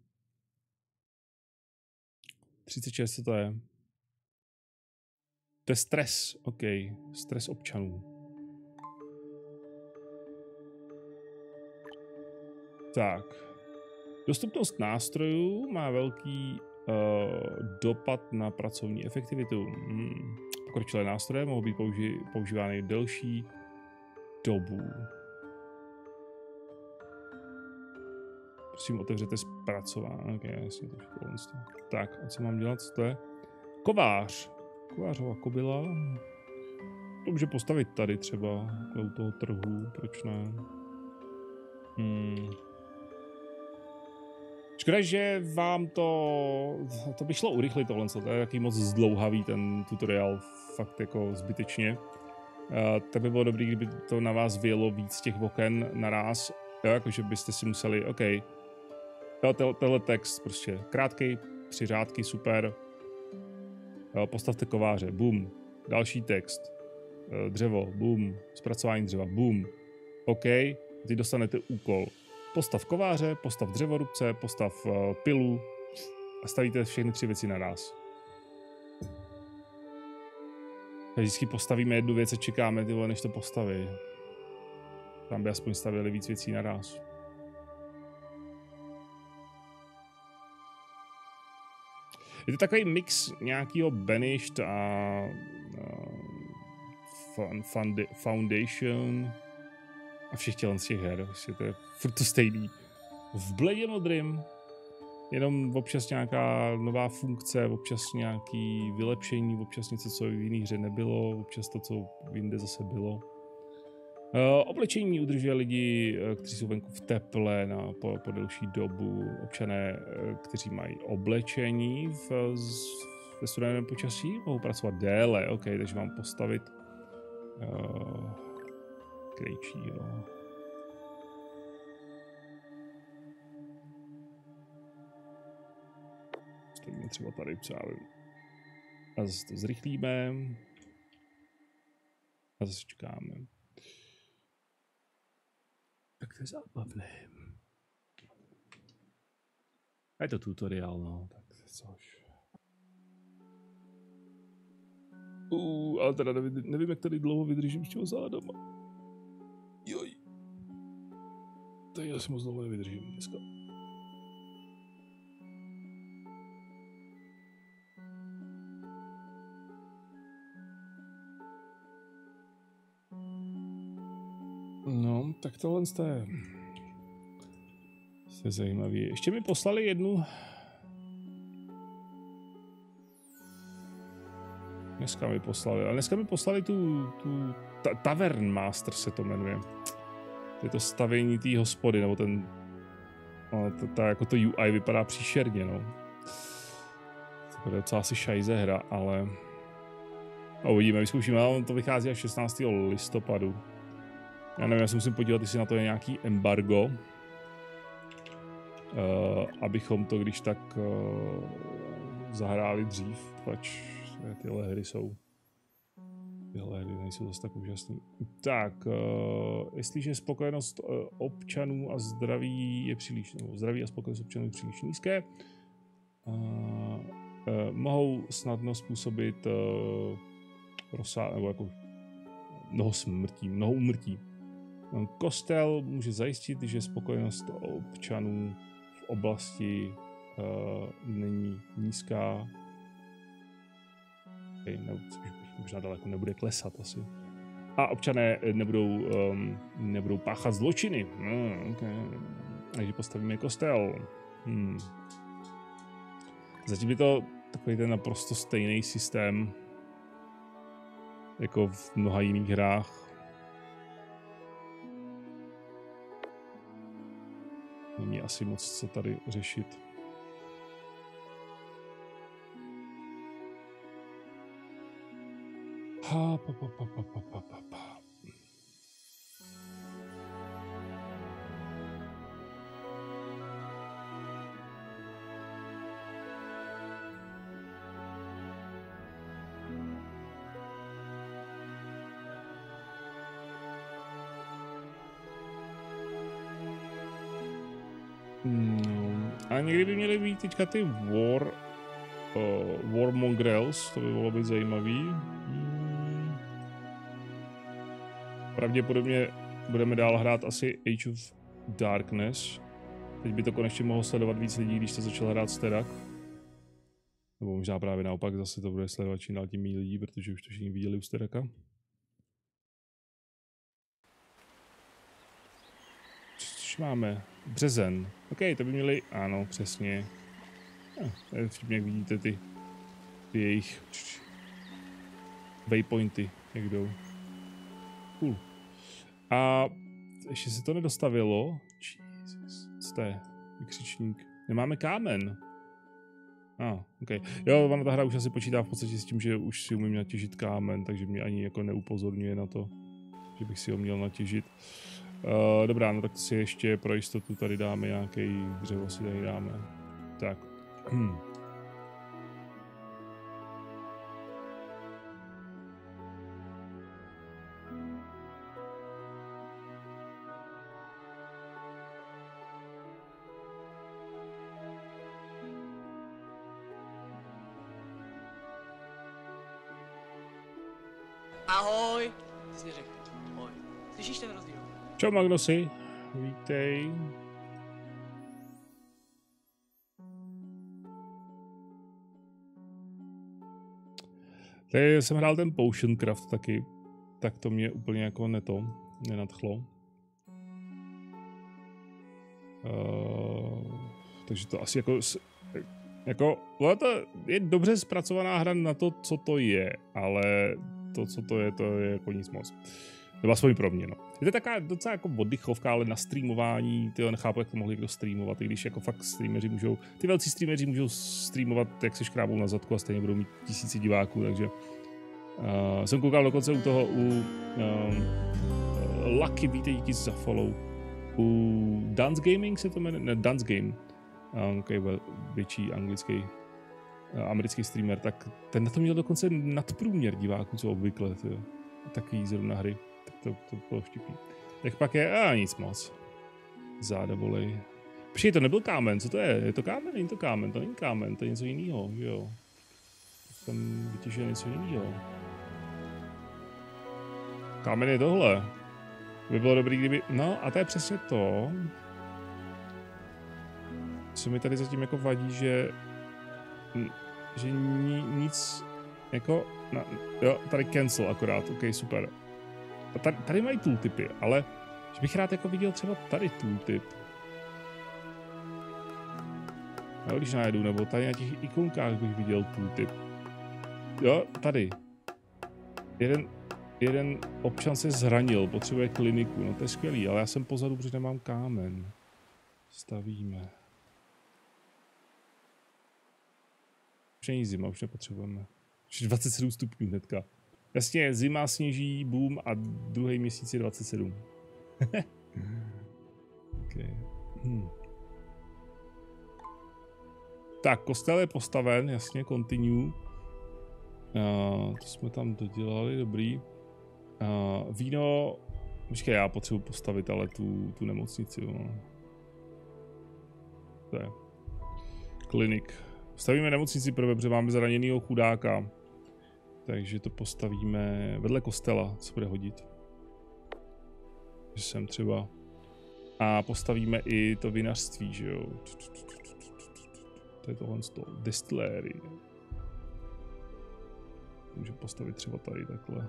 třicet šest, co to je? To je stres, ok. Stres občanů. Tak. Dostupnost nástrojů má velký uh, dopad na pracovní efektivitu. Hmm. Pokročilé nástroje mohou být použi používány delší dobu. Prosím, otevřete zpracování. Ok, jasně, to všechno. Tak, a co mám dělat? Co to je? Kovář. Kovářová kobyla. To může postavit tady třeba, u toho trhu, proč ne? Hmm. Škoda, že vám to... To by šlo urychlit tohle, to je jaký moc zdlouhavý ten tutoriál, fakt jako zbytečně. Uh, tak by bylo dobrý, kdyby to na vás vyjelo víc těch oken naraz, jo, jakože byste si museli, OK, jo, tenhle text prostě krátkej, tři řádky, super, jo, postavte kováře, boom, další text, dřevo, boom, zpracování dřeva, boom, OK, teď dostanete úkol, postav kováře, postav dřevorubce, postav uh, pilu a stavíte všechny tři věci naraz. Vždycky postavíme jednu věc a čekáme, ty vole, než to postaví. Tam by aspoň stavili víc věcí naraz. Je to takový mix nějakého Banished a uh, Foundation a všech tělen z těch her. Vlastně to je furt to stejný. V bledě modrým jenom občas nějaká nová funkce, občas nějaký vylepšení, občas něco, co v jiný hře nebylo, občas to, co jinde zase bylo. Uh, oblečení udržuje lidi, kteří jsou venku v teple na, po, po delší dobu. Občané, kteří mají oblečení v, ve studeném počasí, mohou pracovat déle. OK, takže mám postavit uh, krejčí, jo. Stojíme třeba tady, co já vím. A zase to zrychlíme. A zase čekáme. Tak to je zábavné. A je to tutoriál, no, tak což. Uh, ale teda nevím, nevím, jak tady dlouho vydržím s těho zádama. Joj. Tady asi moc dlouho nevydržím dneska. No, tak tohle je, je zajímavý. Ještě mi poslali jednu Dneska mi poslali, ale dneska mi poslali tu, tu ta, Tavern Master se to jmenuje. To je to stavění té hospody, nebo ten, no, to, to, jako to U I vypadá příšerně, no. To je docela asi šajze hra, ale no, uvidíme, vyzkoušíme, ale to vychází až šestnáctého listopadu. Já nevím, já se musím podívat, jestli na to je nějaký embargo. Uh, abychom to když tak uh, zahráli dřív, pač tyhle hry jsou. Tyhle hry nejsou zase tak úžasný. Tak, uh, jestliže spokojenost uh, občanů a zdraví je příliš, nebo zdraví a spokojenost občanů je příliš nízké, uh, uh, mohou snadno způsobit uh, rozsá, nebo jako mnoho smrtí, mnoho úmrtí. Kostel může zajistit, že spokojenost občanů v oblasti uh, není nízká. Okay, ne, možná daleko nebude klesat asi. A občané nebudou, um, nebudou páchat zločiny. Hmm, okay. Takže postavíme kostel. Hmm. Zatím je to takový ten naprosto stejný systém jako v mnoha jiných hrách. Není asi moc co tady řešit. Ha, pa, pa, pa, pa, pa, pa, pa. No. A někdy by měly být teďka ty war, uh, war mongrels, to by bylo být zajímavý. Hmm. Pravděpodobně budeme dál hrát asi Age of Darkness. Teď by to konečně mohlo sledovat víc lidí, když to začal hrát Sterak. Nebo možná právě naopak zase to bude sledovat čím dál tím méně lidí, protože už to všichni viděli u Steraka. Což máme? Březen. OK, to by měli, ano, přesně. To je vtipně, jak vidíte ty, ty jejich waypointy, jak jdou. Cool. A ještě se to nedostavilo. Jesus, co to je? Vykřičník. Nemáme kámen. A, ah, OK. Jo, ona ta hra už asi počítá v podstatě s tím, že už si umím natěžit kámen, takže mě ani jako neupozorňuje na to, že bych si ho měl natěžit. Uh, dobrá, no tak si ještě pro jistotu tady dáme nějaký dřevo, si tady dáme. Tak. Hmm.
Ahoj! Ty jsi mi řekl. Ahoj. Slyšíš ten rozdíl?
Čau Magnusi, vítej. Tady jsem hrál ten Potion Craft taky, tak to mě úplně jako neto, nenadchlo. Uh, takže to asi jako, jako, to je dobře zpracovaná hra na to, co to je, ale to, co to je, to je jako nic moc. Nebo aspoň pro mě, no. Je to taková docela jako oddychovka, ale na streamování, tyjo, nechápu, jak to mohli kdo streamovat, i když jako fakt streameři můžou, ty velcí streameři můžou streamovat, jak se škrábou na zadku a stejně budou mít tisíce diváků, takže uh, jsem koukal dokonce u toho, u um, Lucky, víte, díky za follow, u Dance Gaming se to jmenuje, ne, Dance Game, um, okay, well, větší anglický, uh, americký streamer, tak ten na to měl dokonce nadprůměr diváků, co obvykle, tyjo. Takový zrovna hry. Tak to, to bylo vtipný. Tak pak je, a nic moc. Záda bolej. Počkej, to nebyl kámen, co to je? Je to kámen? Není to kámen, to není kámen, to je něco jiného, že jo? Tam vytěžil něco jiného. Kámen je tohle. By bylo dobrý, kdyby, no a to je přesně to. Co mi tady zatím jako vadí, že, že ni, nic, jako, na, jo, tady cancel akorát, ok, super. A tady, tady mají tooltipy, ale že bych rád jako viděl třeba tady tooltip. Jo, když najedu, nebo tady na těch ikonkách bych viděl tooltip. Jo, tady. Jeden, jeden občan se zranil, potřebuje kliniku. No to je skvělý, ale já jsem pozadu, protože nemám kámen. Stavíme. Už není zima, už nepotřebujeme. Už dvacet sedm stupňů hnedka. Jasně, zima, sněží, boom a druhý měsíc je dvacet sedm. Okay. Hmm. Tak, kostel je postaven, jasně, continue. Uh, to jsme tam dodělali, dobrý. Uh, víno, počkej, já potřebuji postavit ale tu, tu nemocnici. No. To je. Klinik. Stavíme nemocnici prvé, protože máme zraněnýho chudáka. Takže to postavíme vedle kostela, co bude hodit. Že sem třeba. A postavíme i to vinařství, že jo. To je tohle z toho. Distillery. Můžu postavit třeba tady takhle.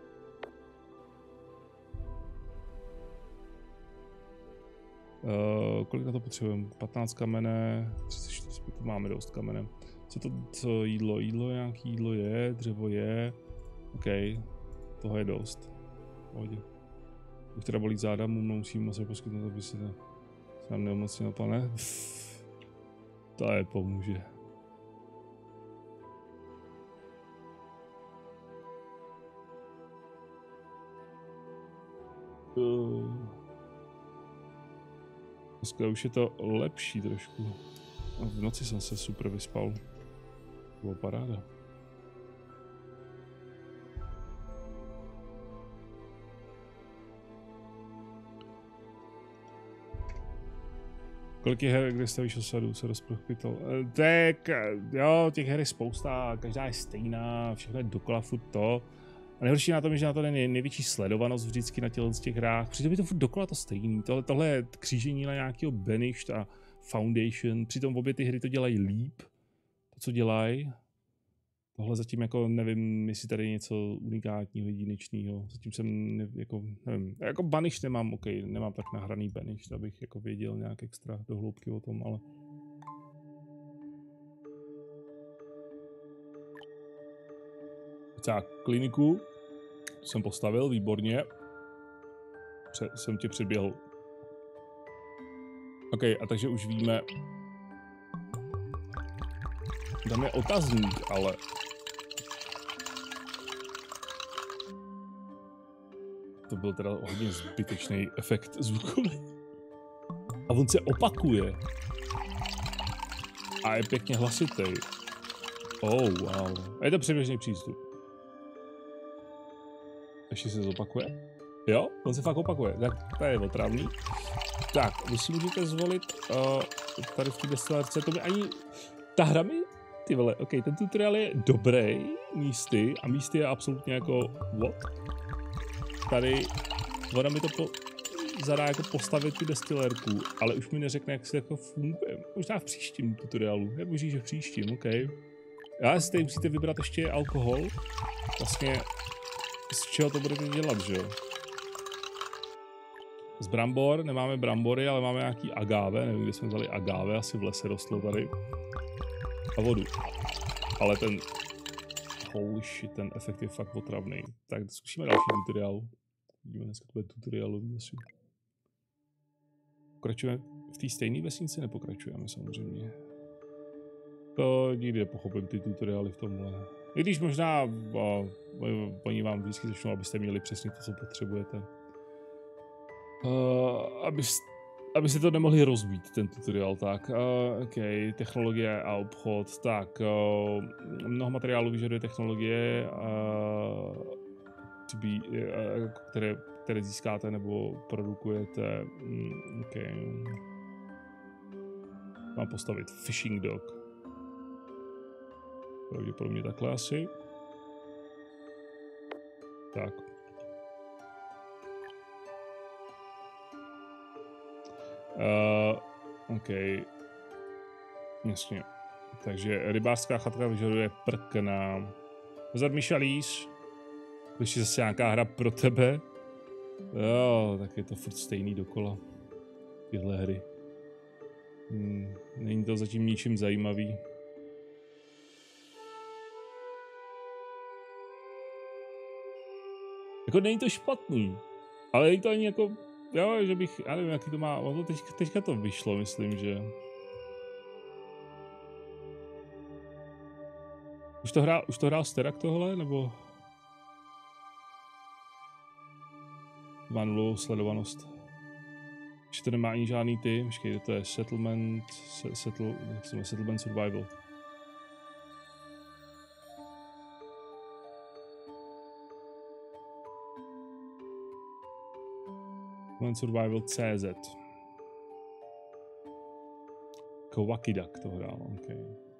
Uh, kolik na to potřebujeme? patnáct kamene, třicet čtyři, to máme dost kamene. Co to, co jídlo? Jídlo nějaký jídlo je, dřevo je. OK, toho je dost. Pohodě. Už teda bolí záda, mu musím moc poskytnout, aby se, se nám neumocnil, pane. To je pomůže. Uh. Dneska už je to lepší trošku. A v noci jsem se super vyspal. Bylo paráda. Kolik je her, kde stavíš osadu, se rozprochpital. Tak, jo, těch her je spousta, každá je stejná, všechno je dokola furt to. A nejhorší na tom je, že na to je nej, největší sledovanost vždycky na těchto z těch hrách. Přitom je to furt dokola to stejný. Tohle, tohle je křížení na nějakého Banished a Foundation. Přitom obě ty hry to dělají líp. To, co dělají. Tohle zatím jako nevím, jestli tady je něco unikátního, jedinečného. Zatím jsem ne, jako, nevím. Jako Banished nemám, ok, nemám tak nahraný Banished, abych jako věděl nějak extra do hloubky o tom, ale... Tak, kliniku jsem postavil, výborně. Pře- jsem tě předběhl. OK, a takže už víme. Tam je otazník, ale... To byl teda hodně zbytečný efekt zvukový. A on se opakuje. A je pěkně hlasitý. Oh, wow. A je to předběžný přístup. Ještě se zopakuje? Jo, on se fakt opakuje, tak to je otravný. Tak, vy si můžete zvolit uh, tady v té destilerce, to by ani, ta hra mi, ty vole, ok, ten tutoriál je dobrý místy a místy je absolutně jako, what? Tady, ona mi to po, zadá jako postavit tu destilérku, ale už mi neřekne, jak se jako funguje. Možná v příštím tutoriálu, je možný, že v příštím, ok. Já si tady musíte vybrat ještě alkohol, vlastně z čeho to budete dělat, že jo? Z brambor, nemáme brambory, ale máme nějaký agáve, nevím, kde jsme vzali agáve, asi v lese rostlo tady. A vodu. Ale ten, holy shit, ten efekt je fakt otravný. Tak zkusíme další tutoriál. Vidíme, dneska to bude tutoriálový asi. Pokračujeme v té stejné vesnici, nepokračujeme samozřejmě. To nikdy nepochopím ty tutoriály v tomhle. I když možná a, oni vám vždycky začnou, abyste měli přesně to, co potřebujete. Uh, abys, abyste to nemohli rozbít, ten tutoriál, tak. Uh, OK, technologie a obchod, tak. Uh, mnoho materiálů vyžaduje technologie, uh, be, uh, které, které získáte nebo produkujete. Mm, OK. Mám postavit fishing dock. Pravděpodobně takhle asi. Tak. Uh, OK. Jasně. Takže rybářská chatka vyžaduje prkna. Zadmyšalíš. Když je zase nějaká hra pro tebe. Jo, tak je to furt stejný dokola. Tyhle hry. Hmm, není to zatím ničím zajímavý. Jako není to špatný, ale je to ani jako, jo, že bych, já nevím, jaký to má, ono teď, teďka to vyšlo, myslím, že. Už to hrál, už to hrál Sterak tohle, nebo? Má nulovou sledovanost. Už to nemá ani žádný ty, počkej, to je Settlement, se, settle, Settlement Survival. Settlement Survival C Z. Kowakidak to hrál, ok.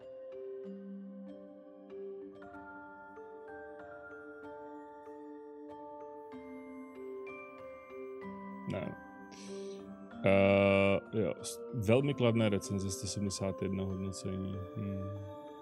Ne. Uh, jo, velmi kladné recenze, sto sedmdesát jedna hodnocení. Hmm.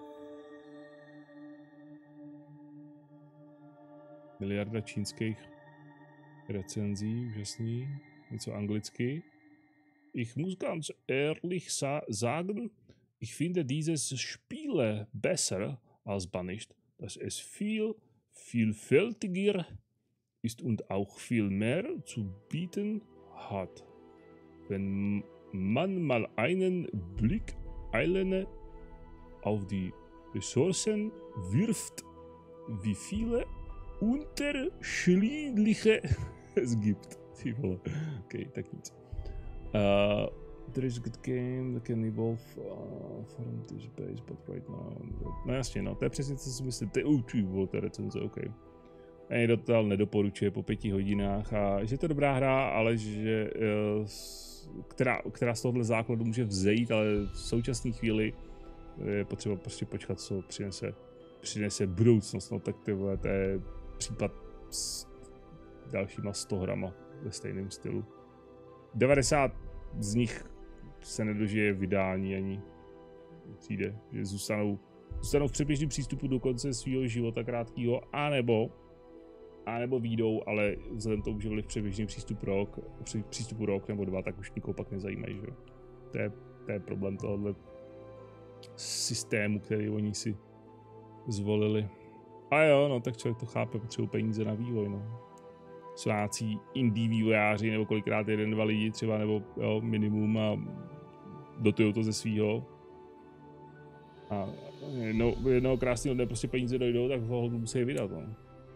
Miliarda čínských recenzí, úžasný. Něco anglicky. Ich muss ganz ehrlich sagen, ich finde dieses Spiele besser als Banished, dass es viel vielfältiger ist und auch viel mehr zu bieten hat. Wenn man mal einen Blick alleine auf die Ressourcen wirft, wie viele unterschiedliche es gibt. Okay, tak nic. Uh, there is a good game that can evolve uh, from this base, but right now... No jasně, no, to je přesně co si myslím. To je uh, to recenze, ok. A někdo to nedoporučuje po pěti hodinách a že je to dobrá hra, ale že uh, která, která z tohohle základu může vzejít, ale v současné chvíli je potřeba prostě počkat, co přinese, přinese budoucnost. No tak tyhle, to je případ s dalšíma sto hrama ve stejném stylu. devadesát z nich se nedožije vydání ani přijde, že zůstanou, zůstanou v předběžném přístupu do konce svého života krátkého, anebo anebo výjdou, ale vzhledem tomu, že byli v předběžném přístupu rok, přístupu rok nebo dva, tak už nikoho pak nezajímají, že? To je, to je problém tohohle systému, který oni si zvolili. A jo, no tak člověk to chápe, potřebují peníze na vývoj, no. Jsou nějací indie vývojáři, nebo kolikrát jeden, dva lidi třeba, nebo jo, minimum a dotujou to ze svýho. A jednou, jednoho krásného dne prostě peníze dojdou, tak ho musí vydat, no.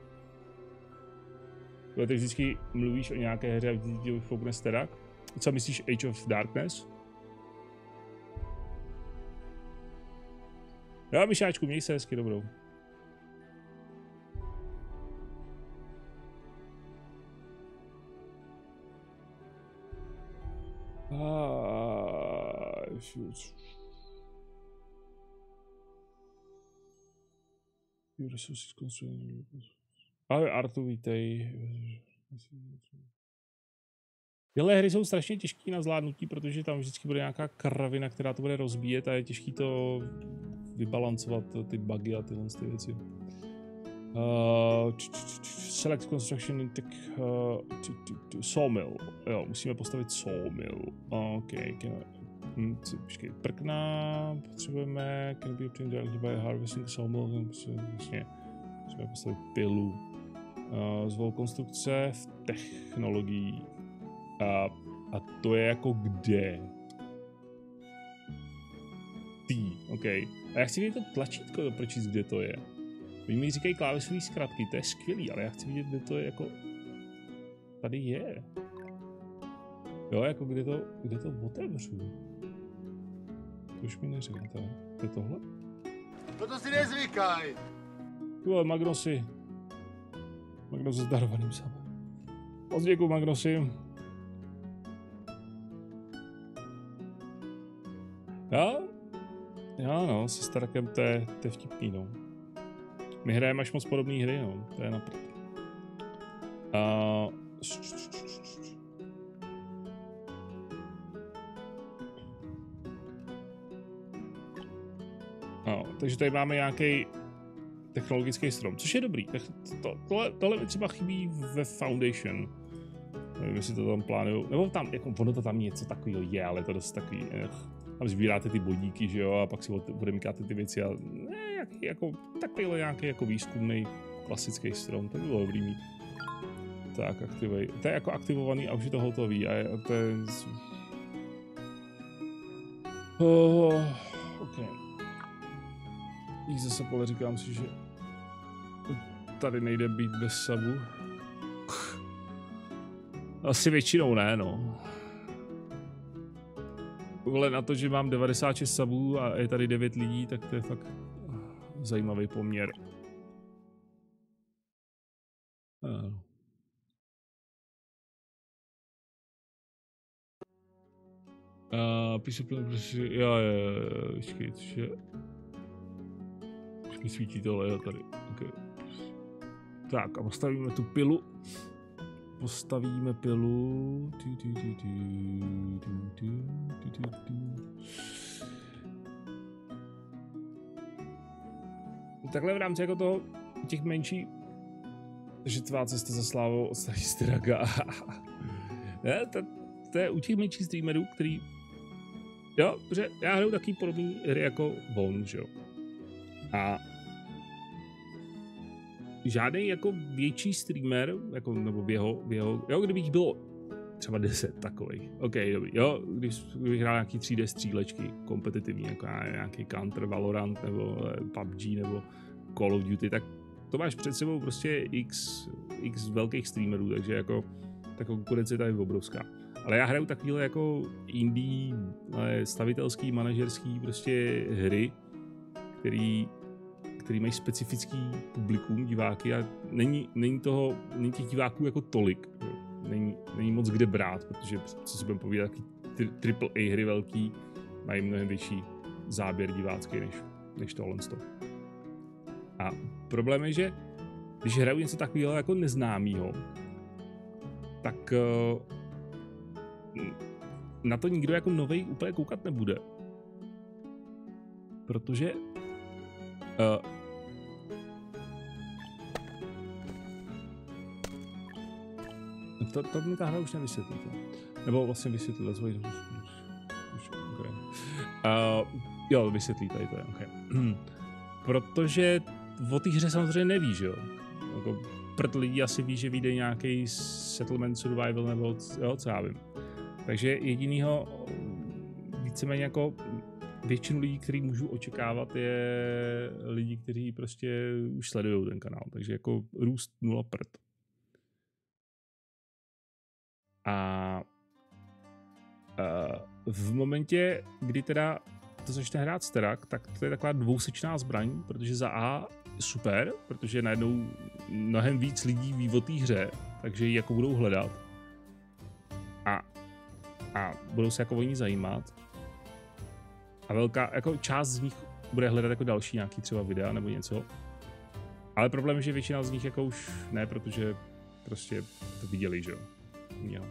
Ty vždycky mluvíš o nějaké hře a vždycky ti foukne Sterak. Co myslíš Age of Darkness? Jo, Myšáčku, měj se hezky, dobrou. Ahoj Artu, vítej. Tyhle hry jsou strašně těžké na zvládnutí, protože tam vždycky bude nějaká kravina, která to bude rozbíjet a je těžké to vybalancovat, ty bugy a tyhle ty věci. Uh, select construction in tech, uh, sawmill. Jo, musíme postavit sawmill. OK, hm, počkej, prkna potřebujeme, can be obtained directly by harvesting sawmill, vlastně musíme postavit pilu. Uh, zvol konstrukce v technologii. A, a to je jako kde? Tý, OK. A já chci vidět to tlačítko, pročíst, kde to je. Oni mi říkají klávesové zkratky, to je skvělý, ale já chci vidět, kde to je jako... Tady je. Jo, jako kde to, kde to otevřu. To už mi neřekne, to je tohle?
No to si nezvykaj!
Jo, Magnosy. Magnos s darovaným samem. Moc děkuju, Magnosy. Jo? Jo, no, se Starakem to je, to je vtipný, no. My hrajeme až moc podobné hry, no, to je naprd. Uh, no, takže tady máme nějaký technologický strom, což je dobrý. Tak to, tohle, tohle mi třeba chybí ve Foundation. Nevím, jestli to tam plánuju. Nebo tam, jako ono to tam něco takového je, ale to dost takový... Eh, tam sbíráte ty bodíky, že jo, a pak si odemykáte ty věci a ne, jak, jako takovýhle nějaký jako výzkumný klasický strom, to by bylo dobrý mít. Tak, aktivej. To je jako aktivovaný a už je to hotový. A, je, a to je... Oh, OK. Jí zase pole, říkám si, že tady nejde být bez sabu. Asi většinou ne, no. Ale na to, že mám devadesát šest sabů a je tady devět lidí, tak to je fakt zajímavý poměr. Uh. Uh, píšu plně, protože, jo, jo, jo, počkej, že... Už mi svítí tohle, jo, tady, okay. Tak a postavíme tu pilu. Postavíme pilu. Tu, tu, tu, tu, tu, tu, tu, tu, tu. Takhle v rámci jako toho, těch menší, že tvá cesta za slávou od starý Styraga. Ne, to, to je u těch menších streamerů, který, jo, protože já hraju taky podobný hry jako Bone, že jo. A žádný jako větší streamer, jako, nebo v jeho, v jeho, jo, kdybych bylo třeba deset takových, ok, dobrý, jo, když bych hrál nějaký tři dé střílečky, kompetitivní, jako nějaký Counter, Valorant, nebo P U B G, nebo Call of Duty, tak to máš před sebou prostě x, x velkých streamerů, takže jako ta konkurence je tady obrovská. Ale já hraju takovýhle jako indie, stavitelský, manažerský prostě hry, který který mají specifický publikum, diváky a není, není toho, není těch diváků jako tolik. Jo. Není, není moc kde brát, protože co si budeme povídat, taky triple A hry velký mají mnohem větší záběr divácký než, než tohle. A problém je, že když hraju něco takového jako neznámýho, tak uh, na to nikdo jako novej úplně koukat nebude. Protože uh, To, to mi ta hra už nevysvětlí. To. Nebo vlastně vysvětlí. Svoj... Okay. Uh, jo, vysvětlí tady to. Okay. Protože o té hře samozřejmě neví, že jo. Jako, proto lidi asi ví, že vyjde nějaký settlement survival nebo jo, co já vím. Takže jedinýho víceméně jako většinu lidí, který můžu očekávat, je lidi, kteří prostě už sledují ten kanál. Takže jako růst nula prd. A uh, v momentě, kdy teda to začne hrát Styrak, tak to je taková dvousečná zbraň, protože za A super, protože najednou mnohem víc lidí ví o té hře, takže ji jako budou hledat a, a budou se jako o ní zajímat. A velká, jako část z nich bude hledat jako další nějaký třeba videa nebo něco. Ale problém je, že většina z nich jako už ne, protože prostě to viděli, že jo. Jo.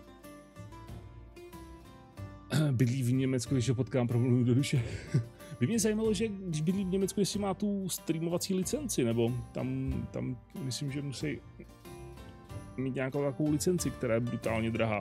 Bydlí v Německu, když ho potkám, promluvím do duše. By mě zajímalo, že když bydlí v Německu, jestli má tu streamovací licenci, nebo tam, tam myslím, že musí mít nějakou takovou licenci, která je brutálně drahá.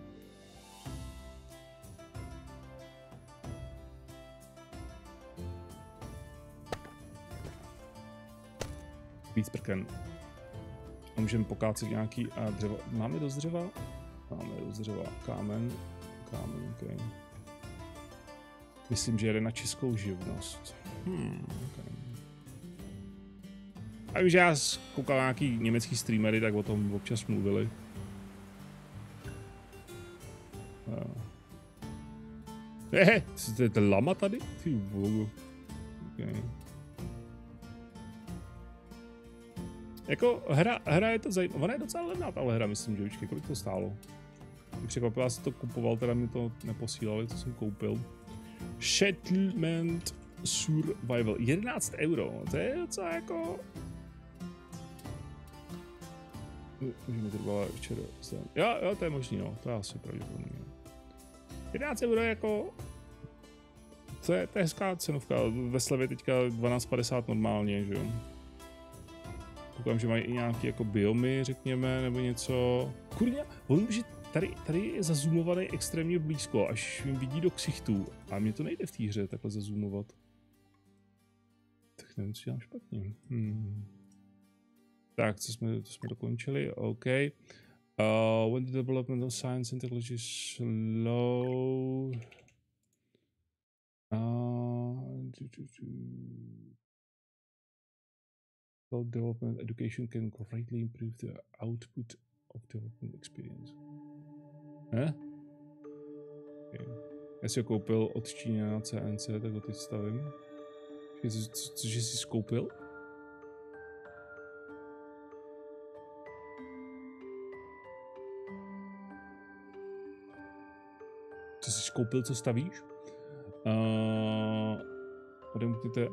Víc prken. A můžeme pokácet nějaký a dřevo. Máme dost dřeva? Máme dost dřeva. Kámen. Kámen, okay. Myslím, že jde na českou živnost. Hmm, okay. A vím, že já koukal nějaký německý streamery, tak o tom občas mluvili. Hehe, to je ten lama tady? Ty bogu. Okay. Jako hra, hra je to zajímavá, ona je docela levná tahle hra, myslím, že počkej, kolik to stálo. Mě překvapilo, já jsem to kupoval, teda mi to neposílali, co jsem koupil. Settlement Survival, jedenáct euro, to je docela jako... Už mi to bylo včera, jo, jo, to je možný, no, to je asi pravděpodobný. jedenáct euro je jako... To je, to je hezká cenovka, ve slevě teďka dvanáct padesát normálně, že jo. Koukám, že mají i nějaké jako biomy, řekněme, nebo něco. Kurňa, on že tady, tady je zazoomovaný extrémně blízko, až jim vidí do ksichtů. A mně to nejde v té hře takhle zazoomovat. Tak nevím, co dělám špatně. Hmm. Tak, co jsme, to jsme dokončili, OK. Uh, when the development of science and technology is slow. Uh, Well, development education can greatly improve the output of development experience. He? Okay. Já si ho koupil od Číny na C N C, tak ho teď stavím. Cože jsi skoupil? Co jsi koupil, co stavíš? Uh, odemkněte.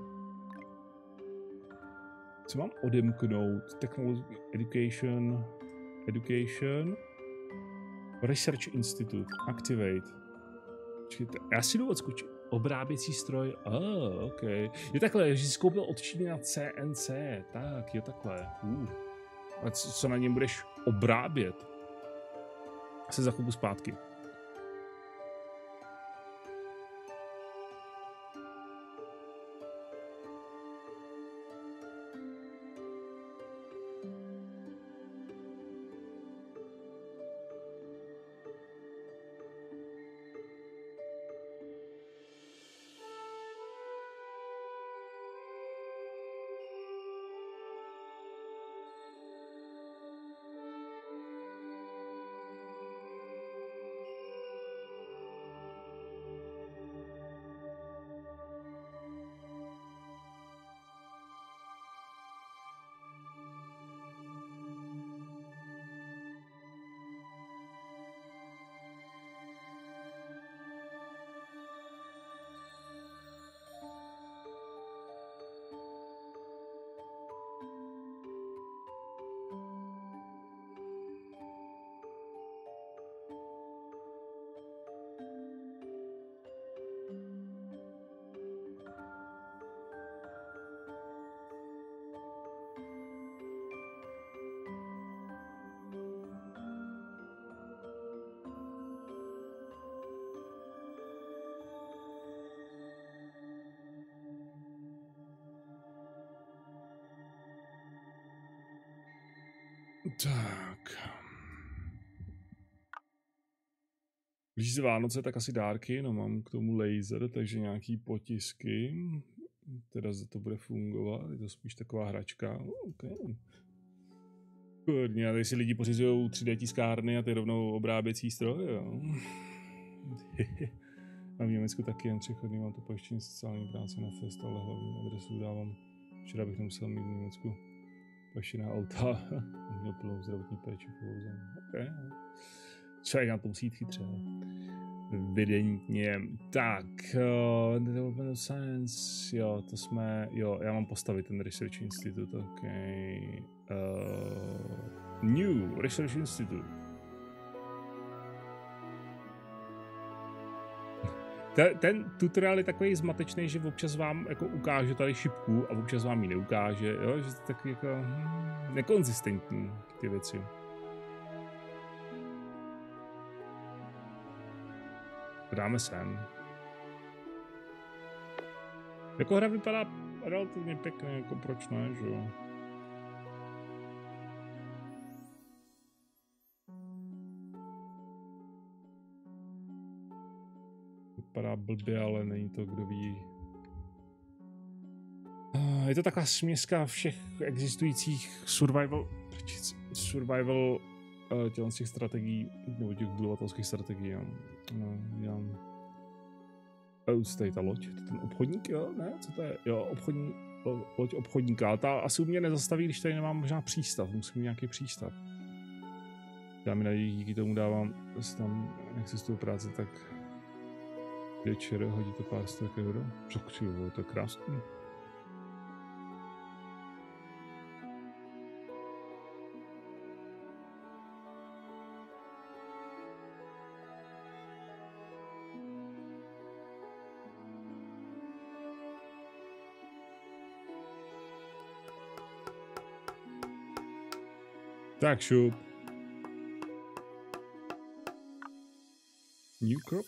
Co mám odemknout? Technology, education, education, research institute, activate. Počkejte, já si jdu odskočit. Obráběcí stroj, oh, ok. Je takhle, že jsi koupil od Číny na C N C, tak, je takhle. Uh. A co, co na něm budeš obrábět? Se za chvilku zpátky. Tak. Blíží se Vánoce, tak asi dárky, no mám k tomu laser, takže nějaký potisky. Teda za to bude fungovat, je to spíš taková hračka. Okay. Kurně, a tady si lidi pořizují tři dé tiskárny a ty rovnou obráběcí stroj, jo. A v Německu taky jen přechodný, mám to pojištění sociální práce na fest, ale hlavní adresu dávám. Včera bych nemusel mít v Německu pojištěná auta a měl plnou zdravotní péči v zem. Okay. Člověk na to musí jít chytře. Evidentně. Tak, uh, Development of Science, jo, to jsme, jo, já mám postavit ten Research Institute, ok. Uh, new Research Institute. Ten, ten tutoriál je takový zmatečný, že občas vám jako ukáže tady šipku a občas vám ji neukáže, jo, že to je takový jako hm, nekonzistentní ty věci. Dáme sem. Jako hra vypadá relativně pěkně, jako proč ne, že jo. Vypadá blbě, ale není to, kdo ví. Je to taková směska všech existujících survival, survival těchto těch strategií, nebo těch budovatelských strategií. Já, já, tady ta loď, to ten obchodník, jo, ne, co to je, jo, obchodní, loď obchodníka, ta asi u mě nezastaví, když tady nemám možná přístav, musím mít nějaký přístav. Já mi naději, díky tomu dávám, jestli tam existuje práce, tak večer hodí to pár stovek euro. Překřivo, to je krásný. Tak šup. New crop.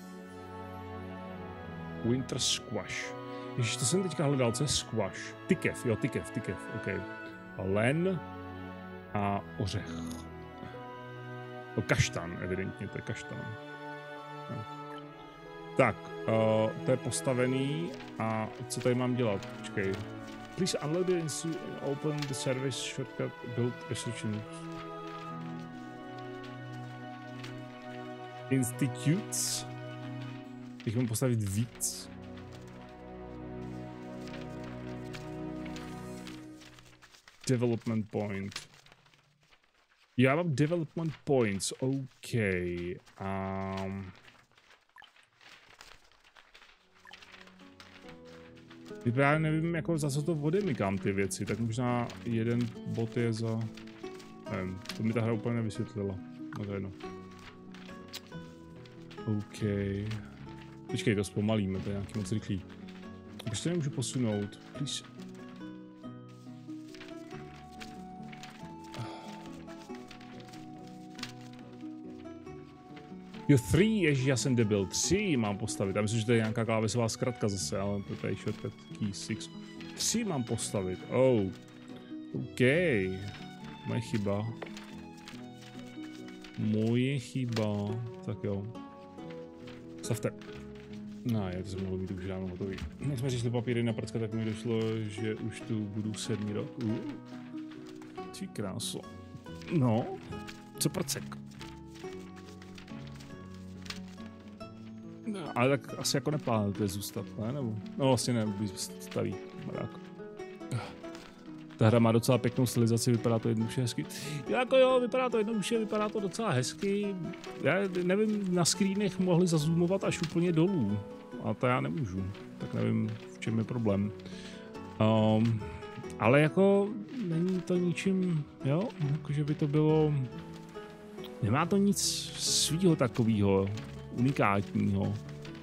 Winter squash. Ježiš, to jsem teďka hledal, co je squash? Tykev, jo, tykev, tykev, ok. Len a ořech. O, kaštan, evidentně, to je kaštan. No. Tak, uh, to je postavený a co tady mám dělat? Počkej. Please unload the insu- open the service shortcut build restrictions. Institutes. Bych mám postavit víc. Development point. Já mám development points, OK. Um, já nevím, jako za co to odemykám ty věci, tak možná jeden bod je za... Nevím, to mi ta hra úplně nevysvětlila. No to je jedno. OK. Počkej, to zpomalíme, to je nějaký moc rychlý. Proč to nemůžu posunout? Please. Jo, tři, ježi, já jsem debil, tři mám postavit. Já myslím, že to je nějaká klávesová zkratka zase, ale to je shortcut key šest. Tři mám postavit, oh. OK. Moje chyba. Moje chyba. Tak jo. Stavte. No, já to jsem mohl mít už dávno hotový. Jak jsme řešili papíry na prcka, tak mi došlo, že už tu budu sedmý rok. Uh. Ty kráso. No, co prcek? No, ale tak asi jako neplánujete zůstat, ne? Nebo? No vlastně ne, by staví. Ta hra má docela pěknou stylizaci, vypadá to jednoduše hezky. Jako jo, vypadá to jednoduše, vypadá to docela hezky. Já nevím, na screenech mohli zazoomovat až úplně dolů. A to já nemůžu. Tak nevím, v čem je problém. Um, ale jako není to ničím, jo? Jakože by to bylo... Nemá to nic svýho takového, unikátního.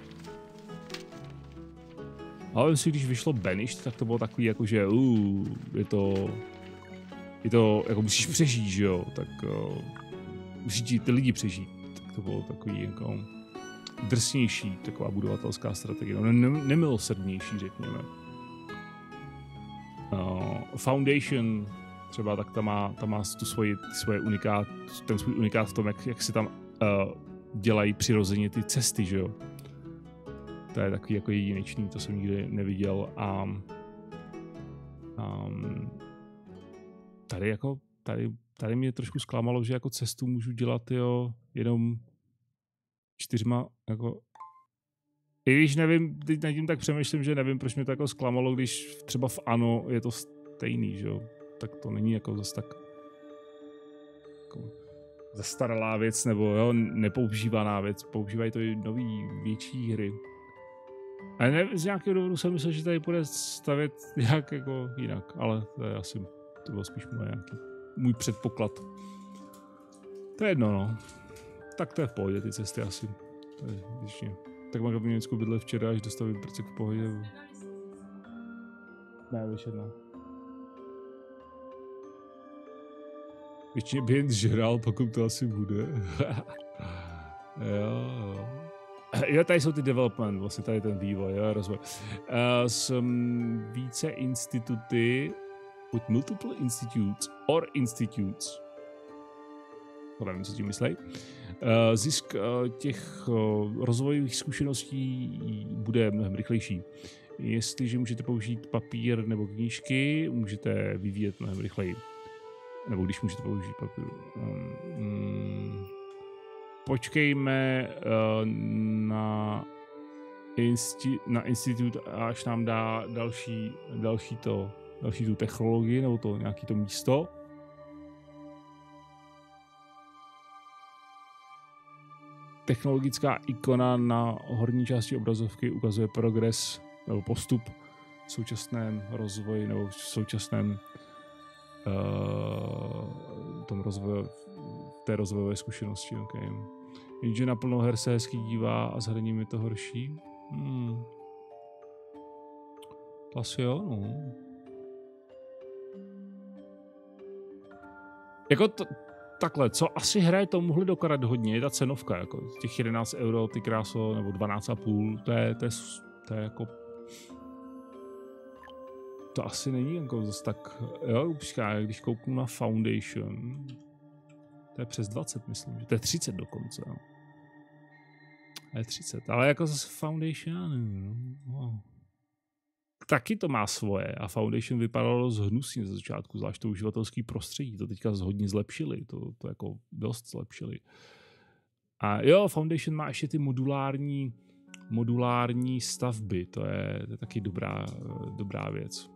Ale si když vyšlo Banished, tak to bylo takový jako, že uh, je to, je to, jako musíš přežít, že jo, tak uh, musí ty lidi přežít, tak to bylo takový jako drsnější, taková budovatelská strategie, no ne, nemilosrdnější, řekněme. Uh, Foundation třeba, tak ta má, ta má tu svoji, svoje unikát, ten svůj unikát v tom, jak, jak si tam uh, dělají přirozeně ty cesty, že jo. To je takový jako jedinečný, to jsem nikdy neviděl a um, tady jako, tady, tady mě trošku zklamalo, že jako cestu můžu dělat, jo, jenom čtyřma, jako, i když nevím, teď nad tím tak přemýšlím, že nevím, proč mě to jako zklamalo, když třeba v ANO je to stejný, že jo, tak to není jako zase tak jako zastaralá věc, nebo jo, nepoužívaná věc, používají to i nový, větší hry. A ne, z nějakého důvodu jsem myslel, že tady bude stavět nějak jako jinak, ale to je asi, to bylo spíš můj, nějaký, můj předpoklad. To je jedno, no. Tak to je v pohodě, ty cesty asi. To je většině. Tak mám v Německu bydlet včera, až dostavím prcek v pohodě. Ne, víš jedna. Většině by jen žral, pokud to asi bude. Jo. Jo, tady jsou ty development, vlastně tady ten vývoj, jo, rozvoj. Uh, s um, více instituty, with multiple institutes or institutes, to nevím, co tím myslej, uh, zisk uh, těch uh, rozvojových zkušeností bude mnohem rychlejší. Jestliže můžete použít papír nebo knížky, můžete vyvíjet mnohem rychleji. Nebo když můžete použít papír. Um, um, Počkejme uh, na, insti- na institut, až nám dá další, další, to, další tu technologii, nebo to nějaký to místo. Technologická ikona na horní části obrazovky ukazuje progres nebo postup v současném rozvoji nebo v současném uh, tom rozvoji, té rozvojové zkušenosti. Okay. Jenže na plnou her se hezky dívá a s hraním je to horší. Hmm. To asi jo, no. Jako to, takhle, co asi hraje tomuhle dokarat hodně, je ta cenovka, jako těch jedenáct euro, ty kráso, nebo dvanáct a půl, to je, to je, to je jako... To asi není jako zase tak, jo, počká, když kouknu na Foundation, To je přes dvacet, myslím, že to je třicet dokonce, no. To je třicet, ale jako zase Foundation, já nevím, no. Taky to má svoje a Foundation vypadalo zhnusně ze začátku, zvlášť to uživatelský prostředí, to teďka hodně zlepšili, to, to jako dost zlepšili. A jo, Foundation má ještě ty modulární, modulární stavby, to je, to je taky dobrá, dobrá věc.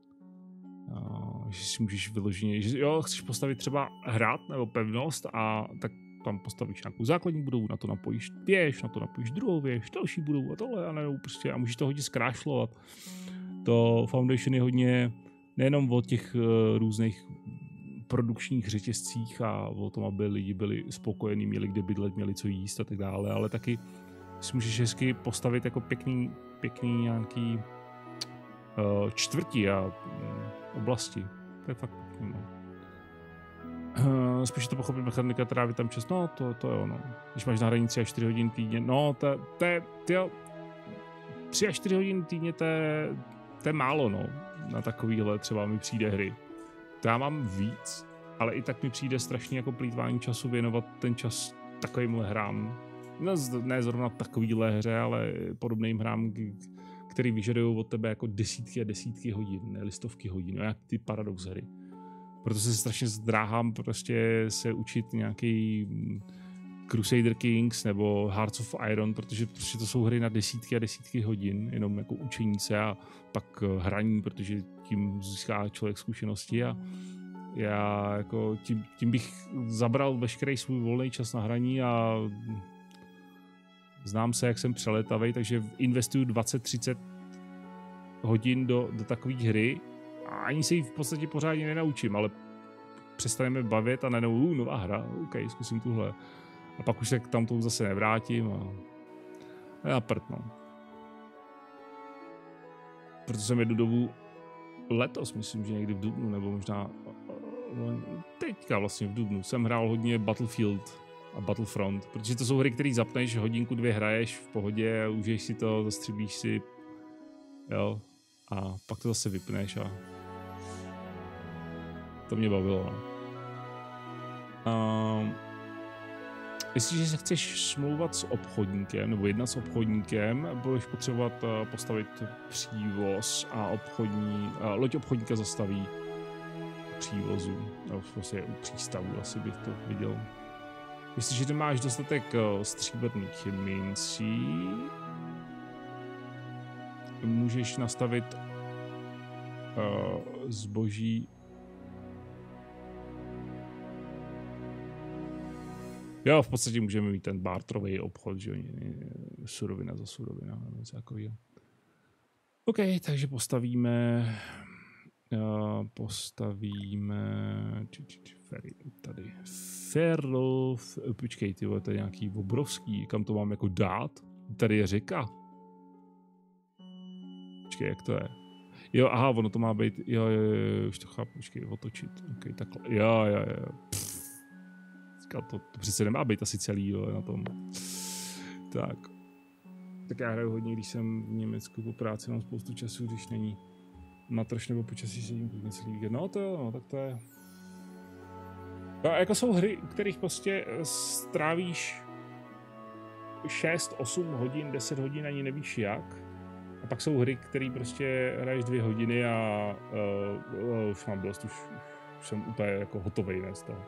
Že si můžeš vyloženě, že jo, chceš postavit třeba hrad nebo pevnost a tak tam postavíš nějakou základní budovu, na to napojíš věž, na to napojíš druhou věž, další budovu a tohle a nebo prostě a můžeš to hodně zkrášlovat. To Foundation je hodně nejenom o těch uh, různých produkčních řetězcích a o tom, aby lidi byli spokojení, měli kde bydlet, měli co jíst a tak dále, ale taky si můžeš hezky postavit jako pěkný, pěkný nějaký uh, čtvrti a um, oblasti. To je fakt pěkný, no. Uh, spíš to pochopit mechanika trávit tam čas, no to, to je ono. Když máš na hraní tři až čtyři hodiny týdně, no to, to je, tyjo, tři až čtyři hodiny týdně, to je, to je málo, no. Na takovýhle třeba mi přijde hry. To já mám víc, ale i tak mi přijde strašně jako plýtvání času věnovat ten čas takovýmhle hrám. No, ne zrovna takovýhle hře, ale podobným hrám, který vyžadují od tebe jako desítky a desítky hodin, ne listovky hodin, no, jak ty Paradox hry. Proto se strašně zdráhám prostě se učit nějaký Crusader Kings nebo Hearts of Iron, protože prostě to jsou hry na desítky a desítky hodin, jenom jako učení se a pak hraní, protože tím získá člověk zkušenosti a já jako tím, tím bych zabral veškerý svůj volný čas na hraní a znám se, jak jsem přeletavej, takže investuju dvacet třicet hodin do, do takové hry a ani se ji v podstatě pořádně nenaučím, ale přestaneme bavit a najednou uh, nová hra, OK, zkusím tuhle. A pak už se k tamtou zase nevrátím a, a já prd, no. Proto jsem jednu dobu letos, myslím, že někdy v dubnu, nebo možná teďka vlastně v dubnu, jsem hrál hodně Battlefield a Battlefront, protože to jsou hry, které zapneš, hodinku, dvě hraješ v pohodě, užiješ si to, zastřibíš si, jo, a pak to zase vypneš a to mě bavilo, no. Um, Jestliže se chceš smlouvat s obchodníkem nebo jednat s obchodníkem, budeš potřebovat uh, postavit přívoz a obchodní, uh, loď obchodníka zastaví přívozu, no, prostě u přístavu asi bych to viděl. Jestliže nemáš dostatek uh, stříbrných mincí, můžeš nastavit uh, zboží. Jo, v podstatě můžeme mít ten barterový obchod, že surovina za surovina nebo něco takového. OK, takže postavíme uh, postavíme či, či, či, ferry tady. Ferro, počkej, ty vole, to je nějaký obrovský, kam to mám jako dát? Tady je řeka. Počkej, jak to je? Jo, aha, ono to má být, jo, jo, jo, už to chápu, počkej, otočit. OK, takhle, jo, jo, jo. To, to přece nemá být asi celý, jo, na tom. Tak. Tak já hraju hodně, když jsem v Německu po práci, mám spoustu času, když není matroš nebo počasí sedím klidně celý víkend. No to jo, no, tak to je. No, jako jsou hry, kterých prostě strávíš šest, osm hodin, deset hodin, ani nevíš jak. A pak jsou hry, které prostě hraješ dvě hodiny a uh, uh, už mám dost, už, už jsem úplně jako hotovej, ne, z toho.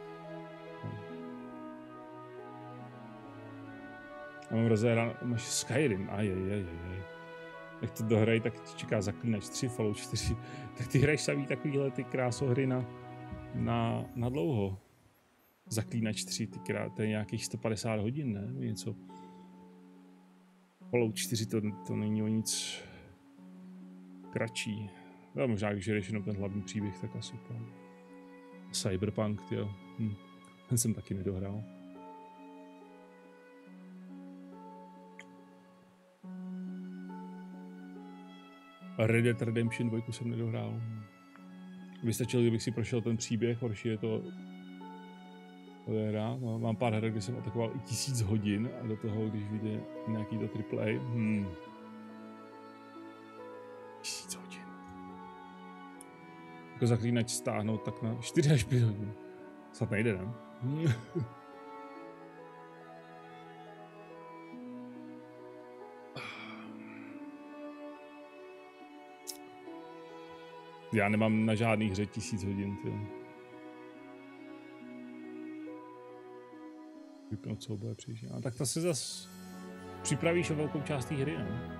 A mám rozehraný, máš Skyrim, ajajajaj. Jak to dohrají, tak ti čeká Zaklínač tři, Fallout čtyři. Tak ty hraješ samý takovýhle ty krásohry na, na, na dlouho. Zaklínač tři, ty krá, to je nějakých sto padesát hodin, ne? Něco. Fallout čtyři to, to není o nic kratší. No, možná, když jdeš jenom ten hlavní příběh, tak asi to. Cyberpunk, jo. Hm. Ten jsem taky nedohrál. Red Dead Redemption dva jsem nedohrál. Vystačilo, kdybych si prošel ten příběh, horší je to... To je hra. No, mám pár her, kde jsem atakoval i tisíc hodin a do toho, když vyjde nějaký to triple A. Hmm. Tisíc hodin. Jako Zaklínač stáhnout tak na čtyři až pět hodin. Snad nejde, ne? Já nemám na žádný hře tisíc hodin, ty. Vypnout souboj příště. A tak to si zas připravíš o velkou část té hry, ne?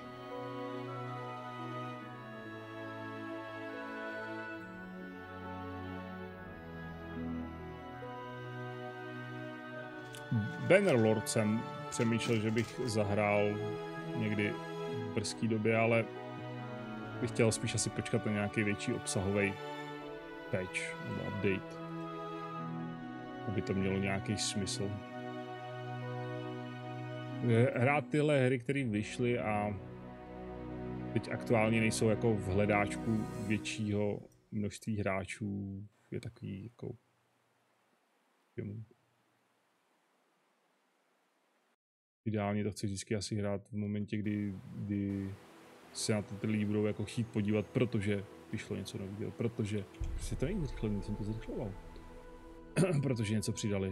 Bannerlord jsem přemýšlel, že bych zahrál někdy v brzké době, ale bych chtěl spíš asi počkat na nějaký větší obsahový patch nebo update, aby to mělo nějaký smysl. Hrát tyhle hry, které vyšly a teď aktuálně nejsou jako v hledáčku většího množství hráčů, je takový jako ideálně to chci vždycky asi hrát v momentě, kdy, kdy se na to ty lidi budou jako chtít podívat, protože vyšlo něco nového, protože si to není zrychlený, jsem to zrychloval. Protože něco přidali.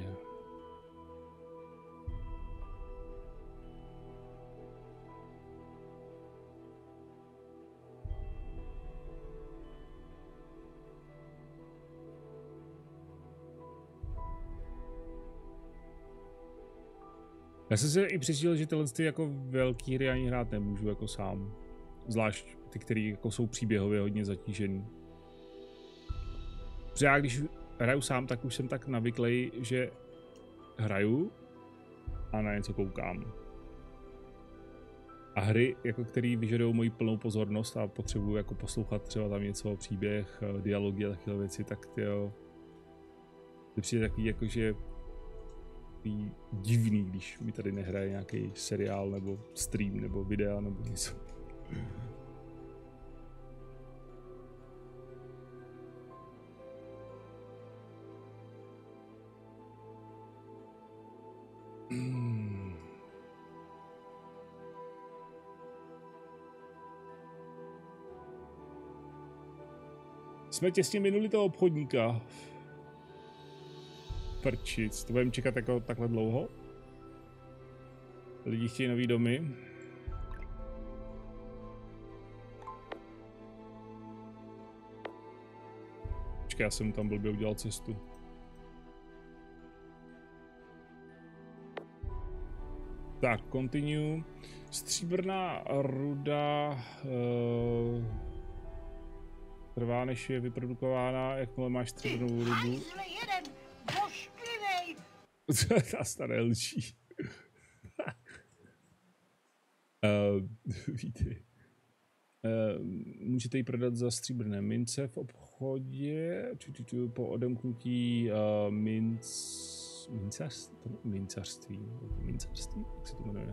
Já jsem se i přistíl, že tyhle ty jako velký hry ani hrát nemůžu jako sám. Zvlášť ty, které jako jsou příběhově hodně zatížený. Protože já když hraju sám, tak už jsem tak navyklý, že hraju a na něco koukám. A hry, jako které vyžadují moji plnou pozornost a potřebuju jako poslouchat třeba tam něco, příběh, dialogy a takové věci, tak tyjo, to přijde takový jako, že divný, když mi tady nehraje nějaký seriál nebo stream nebo videa nebo něco. Hmm. Jsme těsně minuli toho obchodníka. Prčic, to budeme čekat jako takhle dlouho? Lidi chtějí nový domy. Počkej, já jsem tam blbě udělal cestu. Tak, continue. Stříbrná ruda uh, trvá, než je vyprodukována. Jakmile máš stříbrnou rudu. Ta staré lží. uh, víte. Uh, můžete ji prodat za stříbrné mince v obchodě. Po odemknutí uh, minc... Mincařství? Mincařství? Mincařství? Jak se to jmenuje?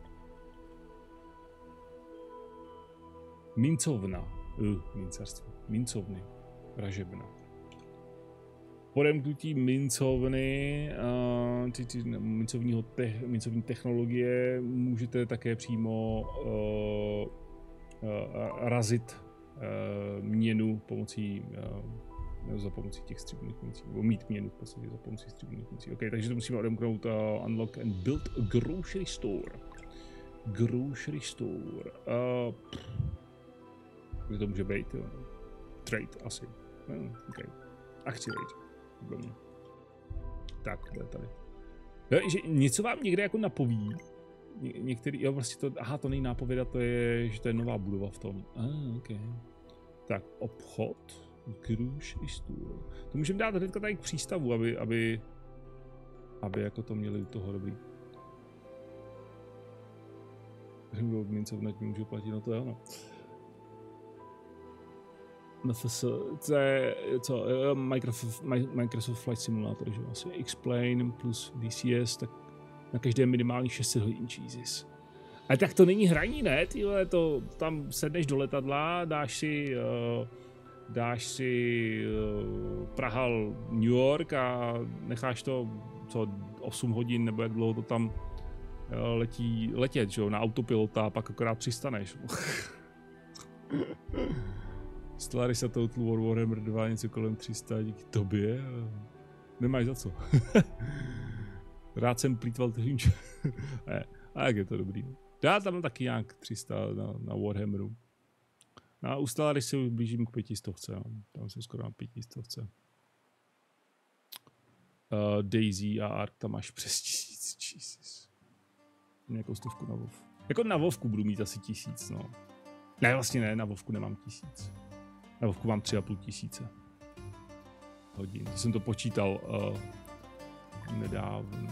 Mincovna. Uh, mincařství. Mincovny. Ražebna. Podemknutí mincovny, uh, ty, ty, mincovního te, mincovní technologie můžete také přímo uh, uh, razit uh, měnu pomocí, uh, za pomocí těch stříbrných mincí, nebo mít měnu v podstatě za pomocí stříbrných mincí. Okay, takže to musíme odemknout uh, unlock and build a grocery store. Grocery store. Uh, pff, to může být, jo. Trade asi. Uh, okay. Activate. Tak, to je tady. Jo, že něco vám někde jako napoví. Ně, některý, jo, vlastně to, aha, to není nápověda, to je, že to je nová budova v tom. Ah, ok. Tak, obchod, grocery store. To můžeme dát hnedka tady k přístavu, aby, aby, aby jako to měli u toho dobrý. Mincovna tím můžu platit, no to jo, no. No to je co, Microsoft, Microsoft Flight Simulator, že asi Explain plus D C S, tak na každé minimálně šest set hodin Jesus. Ale tak to není hraní, ne? Tyhle, to tam sedneš do letadla, dáš si, uh, dáš si uh, Praha, New York a necháš to co osm hodin nebo jak dlouho to tam uh, letí, letět, že jo, na autopilota a pak akorát přistaneš. Stellaris a Total War Warhammer dva, něco kolem tři sta díky tobě. Nemáš za co. Rád jsem plýtval tvým č... A jak je to dobrý. Já tam taky nějak tři sta na, na Warhammeru. A u Stellaris se blížím k pětistovce. No. Tam jsem skoro na pětistovce. Uh, Daisy a Ark tam máš přes tisíc. Jesus. Nějakou stovku na WoW. Jako na WoWku budu mít asi tisíc, no. Ne, vlastně ne, na WoWku nemám tisíc. Na WoWku mám tři a půl tisíce. Hodin. Když jsem to počítal uh, nedávno.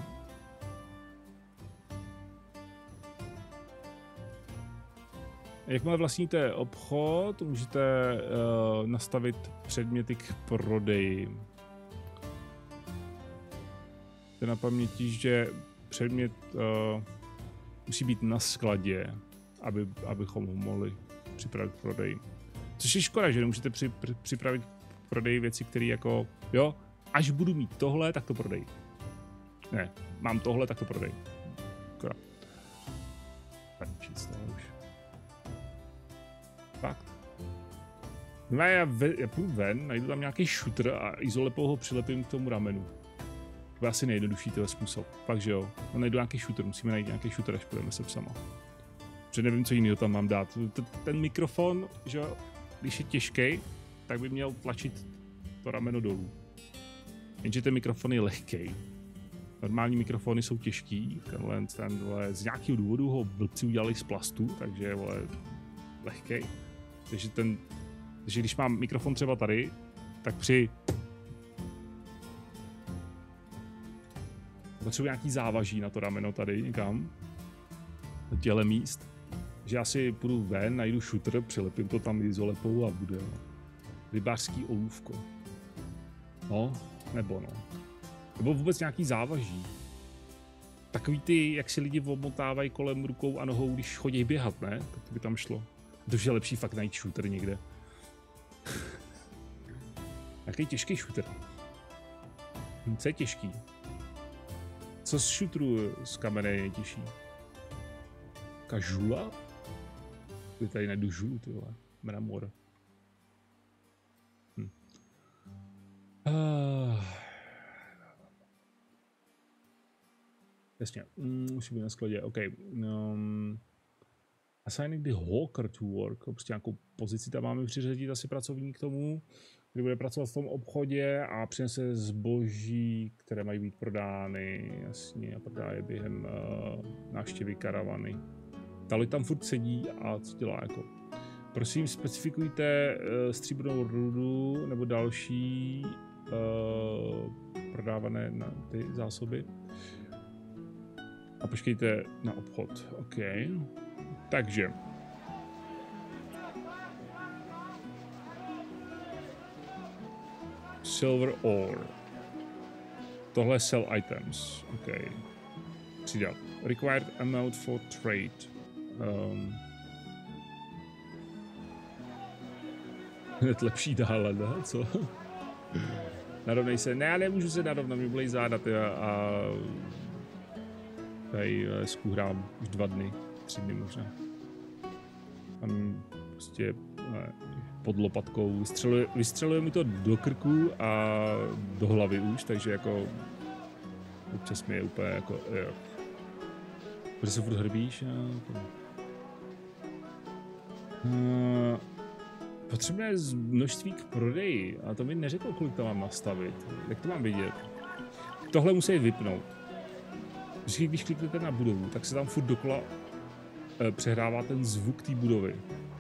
Jakmile vlastníte obchod, můžete uh, nastavit předměty k prodeji. To na paměti, že předmět uh, musí být na skladě, aby, abychom ho mohli připravit k prodeji. Což je škoda, že nemůžete při, při, připravit k prodeji věci, které jako, jo, až budu mít tohle, tak to prodej. Ne, mám tohle, tak to prodej. Škoda. Už. Fakt. No já, ve, já půjdu ven, najdu tam nějaký shooter a izolepou ho přilepím k tomu ramenu. To je asi nejjednodušší tenhle způsob. Fakt, že jo. No najdu nějaký shooter, musíme najít nějaký shooter, až půjdeme se psama. Protože nevím, co jiného tam mám dát. Ten mikrofon, že jo, když je těžký, tak by měl tlačit to rameno dolů. Jenže ten mikrofon je lehký. Normální mikrofony jsou těžký, tenhle, tenhle z nějakého důvodu ho blbci udělali z plastu, takže je lehký. Takže ten, takže když mám mikrofon třeba tady, tak při potřebuji nějaký závaží na to rameno tady někam, na těle míst, že já si půjdu ven, najdu shooter, přilepím to tam izolepou a bude no. Rybářský olůvko. No, nebo no. Nebo vůbec nějaký závaží. Takový ty, jak si lidi omotávají kolem rukou a nohou, když chodí běhat, ne? Tak to by tam šlo. To je lepší fakt najít shooter někde. Jaký těžký shooter. Co je těžký? Co z shooterů z kamene je nejtěžší? Kažula? Ty tady najdu žulu, ty vole. Mramor. Hm. Uh. Jasně, mm, musí být na skladě, OK. Um, assigning the hawker to work, prostě nějakou pozici tam máme přiřadit asi pracovník k tomu, který bude pracovat v tom obchodě a přinese zboží, které mají být prodány, jasně, a prodá je během uh, návštěvy karavany. Tady tam furt sedí a co dělá jako. Prosím, specifikujte uh, stříbrnou rudu nebo další uh, prodávané na ty zásoby. A počkejte na obchod. OK. Takže. Silver ore. Tohle je sell items. OK. Přidat. Required amount for trade. Um. Hned lepší dále, ne? Co? Narovnej se. Ne, já nemůžu se narovnat, mi bolej záda a... a... Tady lesku hrám už dva dny, tři dny možná. Tam prostě ne, pod lopatkou vystřeluje, vystřeluje mi to do krku a do hlavy už, takže jako občas mi je úplně jako jo. Protože se furt hrbíš a to... Uh, potřebné množství k prodeji, a to mi neřekl, kolik to mám nastavit. Jak to mám vidět? Tohle musí vypnout. Vždycky, když kliknete na budovu, tak se tam furt dokola e, přehrává ten zvuk té budovy.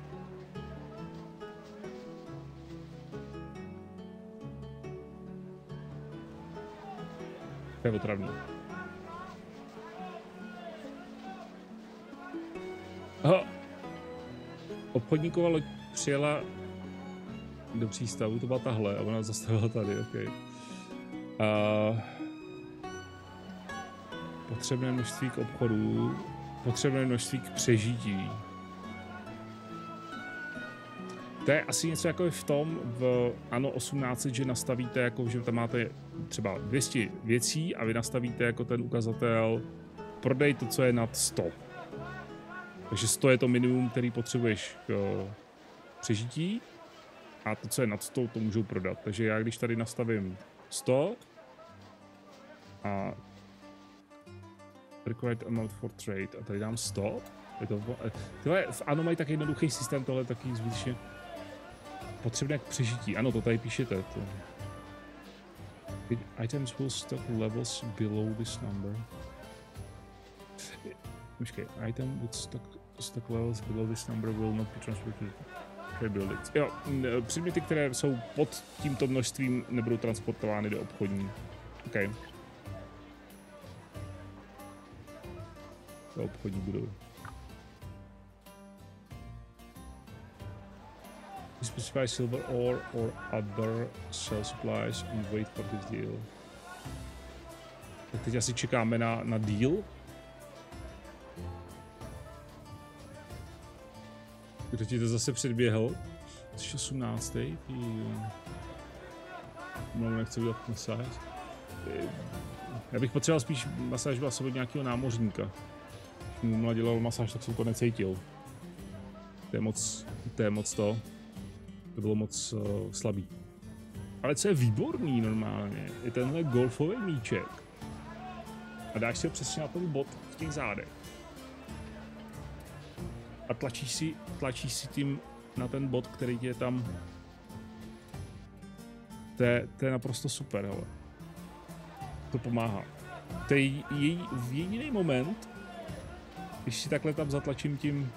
To je otravný. Aha. Obchodníková loď přijela do přístavu, to byla tahle a ona zastavila tady, ok. Uh, Potřebné množství k obchodu, potřebné množství k přežití. To je asi něco jako v tom, v Anno osmnáct, že nastavíte, jako, že tam máte třeba dvě stě věcí a vy nastavíte jako ten ukazatel prodej to, co je nad sto. Takže sto je to minimum, který potřebuješ k přežití a to, co je nad sto, to můžou prodat. Takže já když tady nastavím sto, A required amount for trade. A tady dám stop. Je to, tyhle, ano, mají tak jednoduchý systém, tohle taky zbytečně potřebné k přežití. Ano, to tady píšete. To. Items will stock levels below this number. Počkej, item with stock, stock levels below this number will not be transported to buildings. Jo, předměty, které jsou pod tímto množstvím, nebudou transportovány do obchodní. OK. Do obchodní budovy. Specify silver ore or other sell supplies and wait for this deal. Tak teď asi čekáme na, na deal. Kdo ti to zase předběhl? Jsi osmnáctý. Mnou nechce udělat masáž. Já bych potřeboval spíš masáž vlastně od nějakého námořníka. Když mu dělal masáž, tak jsem to necítil. To je moc, to je moc to. To bylo moc uh, slabý. Ale co je výborný normálně, je tenhle golfový míček. A dáš si ho přesně na ten bod v těch zádech. A tlačíš si, tlačíš si tím na ten bod, který je tam. To je, to je naprosto super, hele. To pomáhá. To je její, jediný moment, když si takhle tam zatlačím tím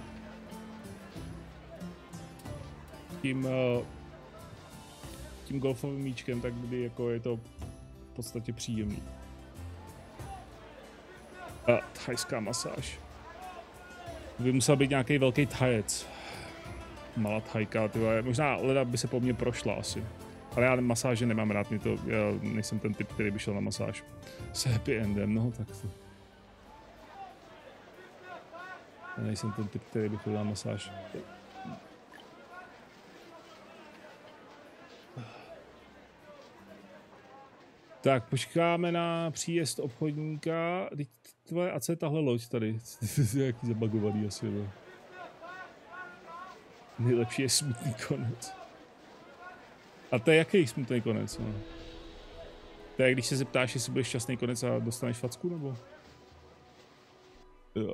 tím, tím golfovým míčkem, tak kdy jako je to v podstatě příjemný. A thajská masáž. To by musel být nějaký velký thajec. Malá thajka, tyhle. Možná leda by se po mně prošla asi. Ale já masáže nemám rád, mě to, já nejsem ten typ, který by šel na masáž. S happy endem, no tak to. Já nejsem ten typ, který by chodil na masáž. Tak, počkáme na příjezd obchodníka. Teď tvoje, a co je tahle loď tady? To je jaký zabagovaný asi, ne? Nejlepší je smutný konec. A to je jaký smutný konec, no? To je, když se zeptáš, jestli budeš šťastný konec a dostaneš facku, nebo? Jo.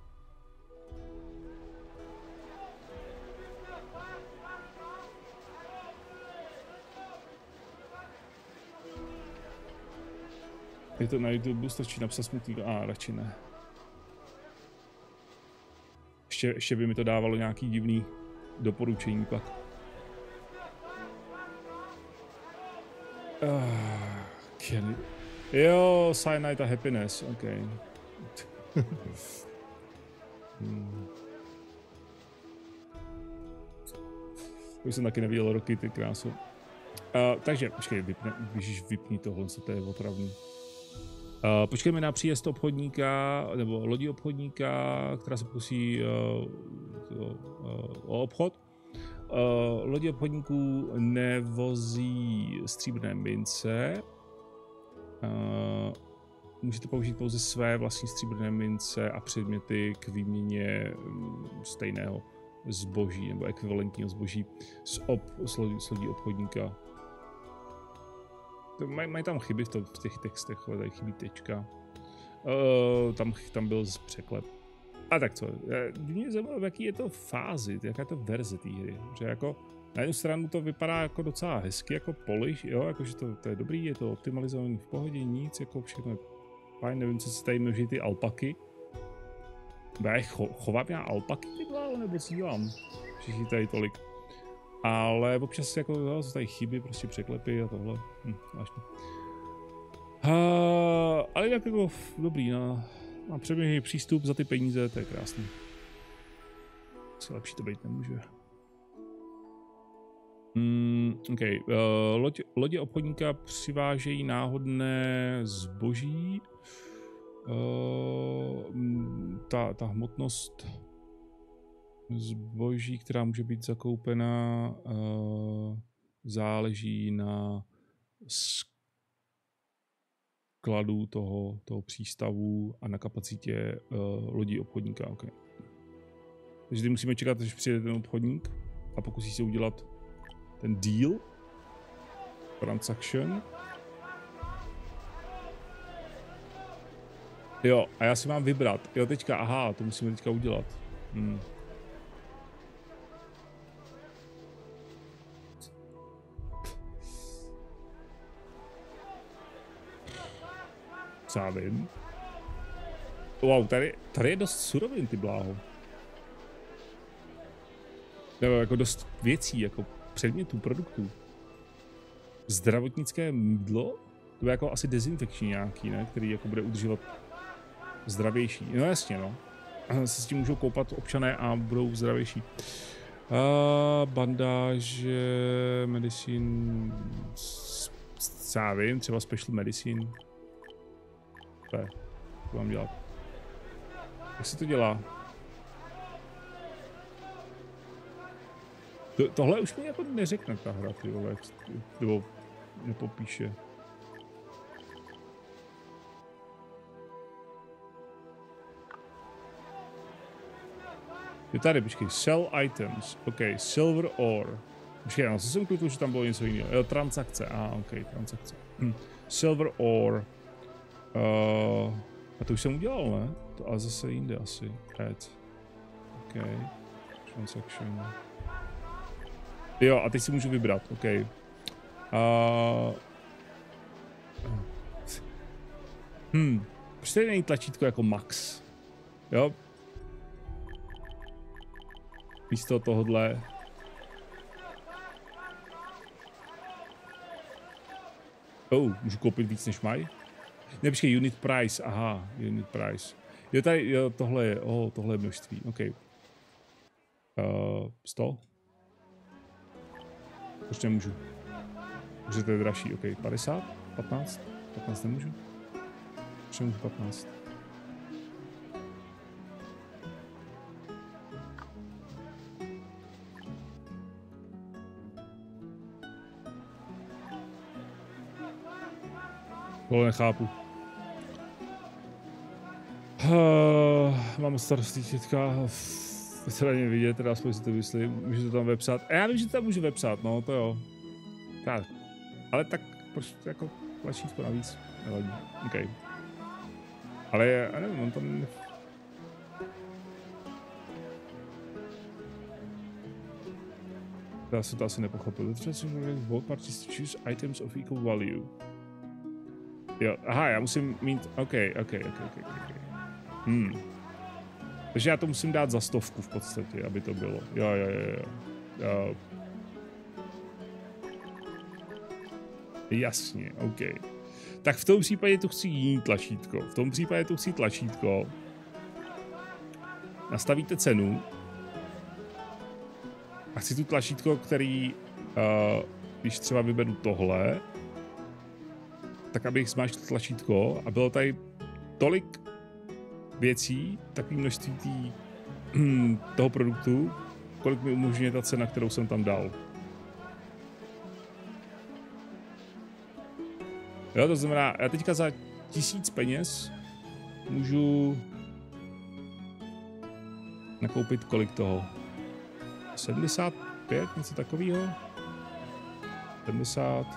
Je to na YouTube, stačí napsat smutný, a ah, radši ne. Ještě, ještě by mi to dávalo nějaký divný doporučení pak. Ah, Kenny. Jo, Cyanide a Happiness, ok. hmm. Už jsem taky neviděl roky, ty krásu. Uh, takže, počkej, vypne, Ježiš, vypni tohle, co to je otravný. Uh, počkejme na příjezd obchodníka, nebo lodi obchodníka, která se pokusí uh, uh, o obchod. Uh, lodi obchodníků nevozí stříbrné mince. Uh, můžete použít pouze své vlastní stříbrné mince a předměty k výměně stejného zboží nebo ekvivalentního zboží s, ob, s, lodí, s lodí obchodníka. Mají maj tam chyby v, to, v těch textech, ale tady chybí tečka. Uh, tam, tam byl překlep. A tak co, mě zajímalo, v jaký je to fázi, jaká je to verze té hry. Že jako na jednu stranu to vypadá jako docela hezky, jako polish, jo, jakože to, to je dobrý, je to optimalizovaný v pohodě, nic, jako všechno je fajn, nevím, co se tady množí ty alpaky. Já je cho, chovám já alpaky, tyhle, nebo si dělám, všichni tady tolik. Ale občas jako, jo, jsou tady chyby, prostě překlepy a tohle, hm, vážně. Uh, ale jak jako dobrý, no. Mám přeběhlý přístup za ty peníze, to je krásný. Co lepší to být nemůže. Mm, OK. Uh, loď, lodě obchodníka přivážejí náhodné zboží. Uh, ta, ta hmotnost zboží, která může být zakoupena, uh, záleží na skladu toho, toho přístavu a na kapacitě uh, lodí obchodníka. Okay. Takže musíme čekat, až přijde ten obchodník a pokusí se udělat ten deal, transaction. Jo, a já si mám vybrat. Jo, teďka, aha, to musíme teďka udělat. Hmm. Co já vím? Wow, tady, tady je dost surovin, ty bláho. Nebo jako dost věcí, jako předmětů, produktů. Zdravotnické mydlo? To bude jako asi dezinfekční nějaký, ne? Který jako bude udržovat zdravější. No jasně, no. Se s tím můžou koupat občané a budou zdravější. Uh, bandáže, medicine, já vím, třeba special medicine. To je, to mám dělat. Jak se to dělá? To, tohle už mi jako neřekne ta hra, ty vole, nebo nepopíše. Je tady, počkej, sell items, ok, silver ore. Počkej, no, co jsem klikl, že tam bylo něco jiného. Jo, transakce, a ah, ok, transakce. Hm. Silver ore. Uh, a to už jsem udělal, ne? To ale zase jinde asi. Add. Ok. Transaction. Jo, a teď si můžu vybrat, ok. Uh, hm, proč tady není tlačítko jako max? Jo? Místo tohodle. Oh, můžu koupit víc než mají? Ne, počkej, unit price, aha, unit price. Jo, tady, jo, tohle je, oh, tohle je množství, ok. Uh, sto? Proč nemůžu? Protože to je dražší, ok, padesát? patnáct? patnáct nemůžu? Proč nemůžu patnáct? Tohle nechápu. Uh, mám starostí teďka. To není vidět, teda aspoň si to myslím. Můžu to tam vepsat. A já vím, že to tam můžu vepsat, no to jo. Tak. Ale tak proč jako tlačítko navíc? Nevadí. OK. Ale já nevím, on tam... Já jsem to asi nepochopil. Both parties choose items of equal value. Jo, aha, já musím mít, ok, ok, ok, ok, ok. Hmm. Takže já to musím dát za stovku v podstatě, aby to bylo. Jo, jo, jo, jo. jo. Jasně, ok. Tak v tom případě tu chci jiný tlačítko. V tom případě tu chci tlačítko. Nastavíte cenu. A chci tu tlačítko, který, uh, když třeba vyberu tohle, tak abych zmáčkl tlačítko a bylo tady tolik věcí, takové množství tý, toho produktu, kolik mi umožňuje ta cena, kterou jsem tam dal. Jo, to znamená, já teďka za tisíc peněz můžu nakoupit kolik toho? sedmdesát pět, něco takového? sedmdesát.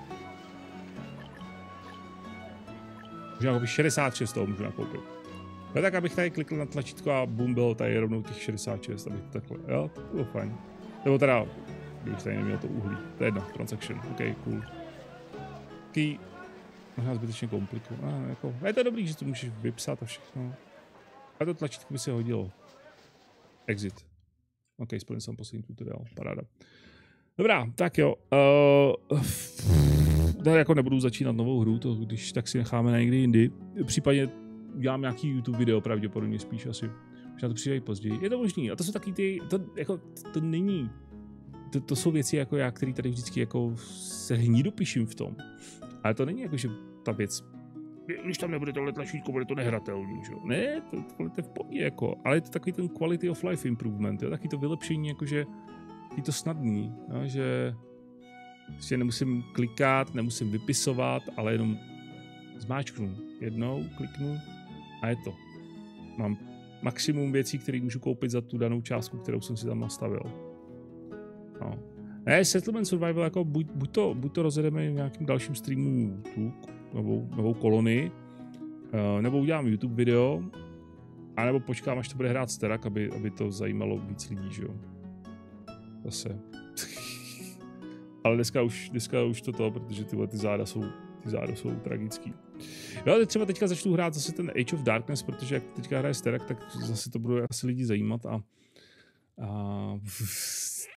Můžu nakoupit šedesát šest, toho můžu nakoupit. No tak abych tady klikl na tlačítko a bum, bylo tady rovnou těch šedesát šest, abych to takhle, jo, to bylo fajn. Nebo teda, kdybych tady neměl to uhlí, to je jedno, transaction, ok, cool. Taký, možná zbytečně komplikuje, a jako, je to dobrý, že to můžeš vypsat a všechno. A to tlačítko by se hodilo. Exit. Ok, splnil jsem poslední tutoriál, paráda. Dobrá, tak jo. Uh, tady jako nebudu začínat novou hru, to když tak si necháme na někdy jindy. Případně udělám nějaký YouTube video, pravděpodobně spíš asi. Možná to přijde i později. Je to možný. A to jsou taky ty, to, jako, to, to není. To, to jsou věci jako já, které tady vždycky jako se hnídopíším v tom. Ale to není jako, že ta věc, když tam nebude tohle tlačítko, bude to nehratelný, že jo? Ne, to, to, to je v pohodě, jako. Ale je to takový ten quality of life improvement, jo? Taky to vylepšení, jakože je to snadný, jo? Že prostě nemusím klikat, nemusím vypisovat, ale jenom zmáčknu jednou, kliknu a je to. Mám maximum věcí, které můžu koupit za tu danou částku, kterou jsem si tam nastavil. No. Ne, Settlement Survival, jako buď, buď, to, buď to rozjedeme v nějakým dalším streamu tu novou, novou kolonii, Uh, nebo udělám YouTube video, anebo počkám, až to bude hrát Sterak, aby, aby to zajímalo víc lidí, že jo. Zase. Ale dneska už, dneska už to to, protože tyhle ty záda jsou, ty záda jsou tragický. Jo, ale třeba teďka začnu hrát zase ten Age of Darkness, protože jak teďka hraje Sterak, tak zase to budou asi lidi zajímat a, a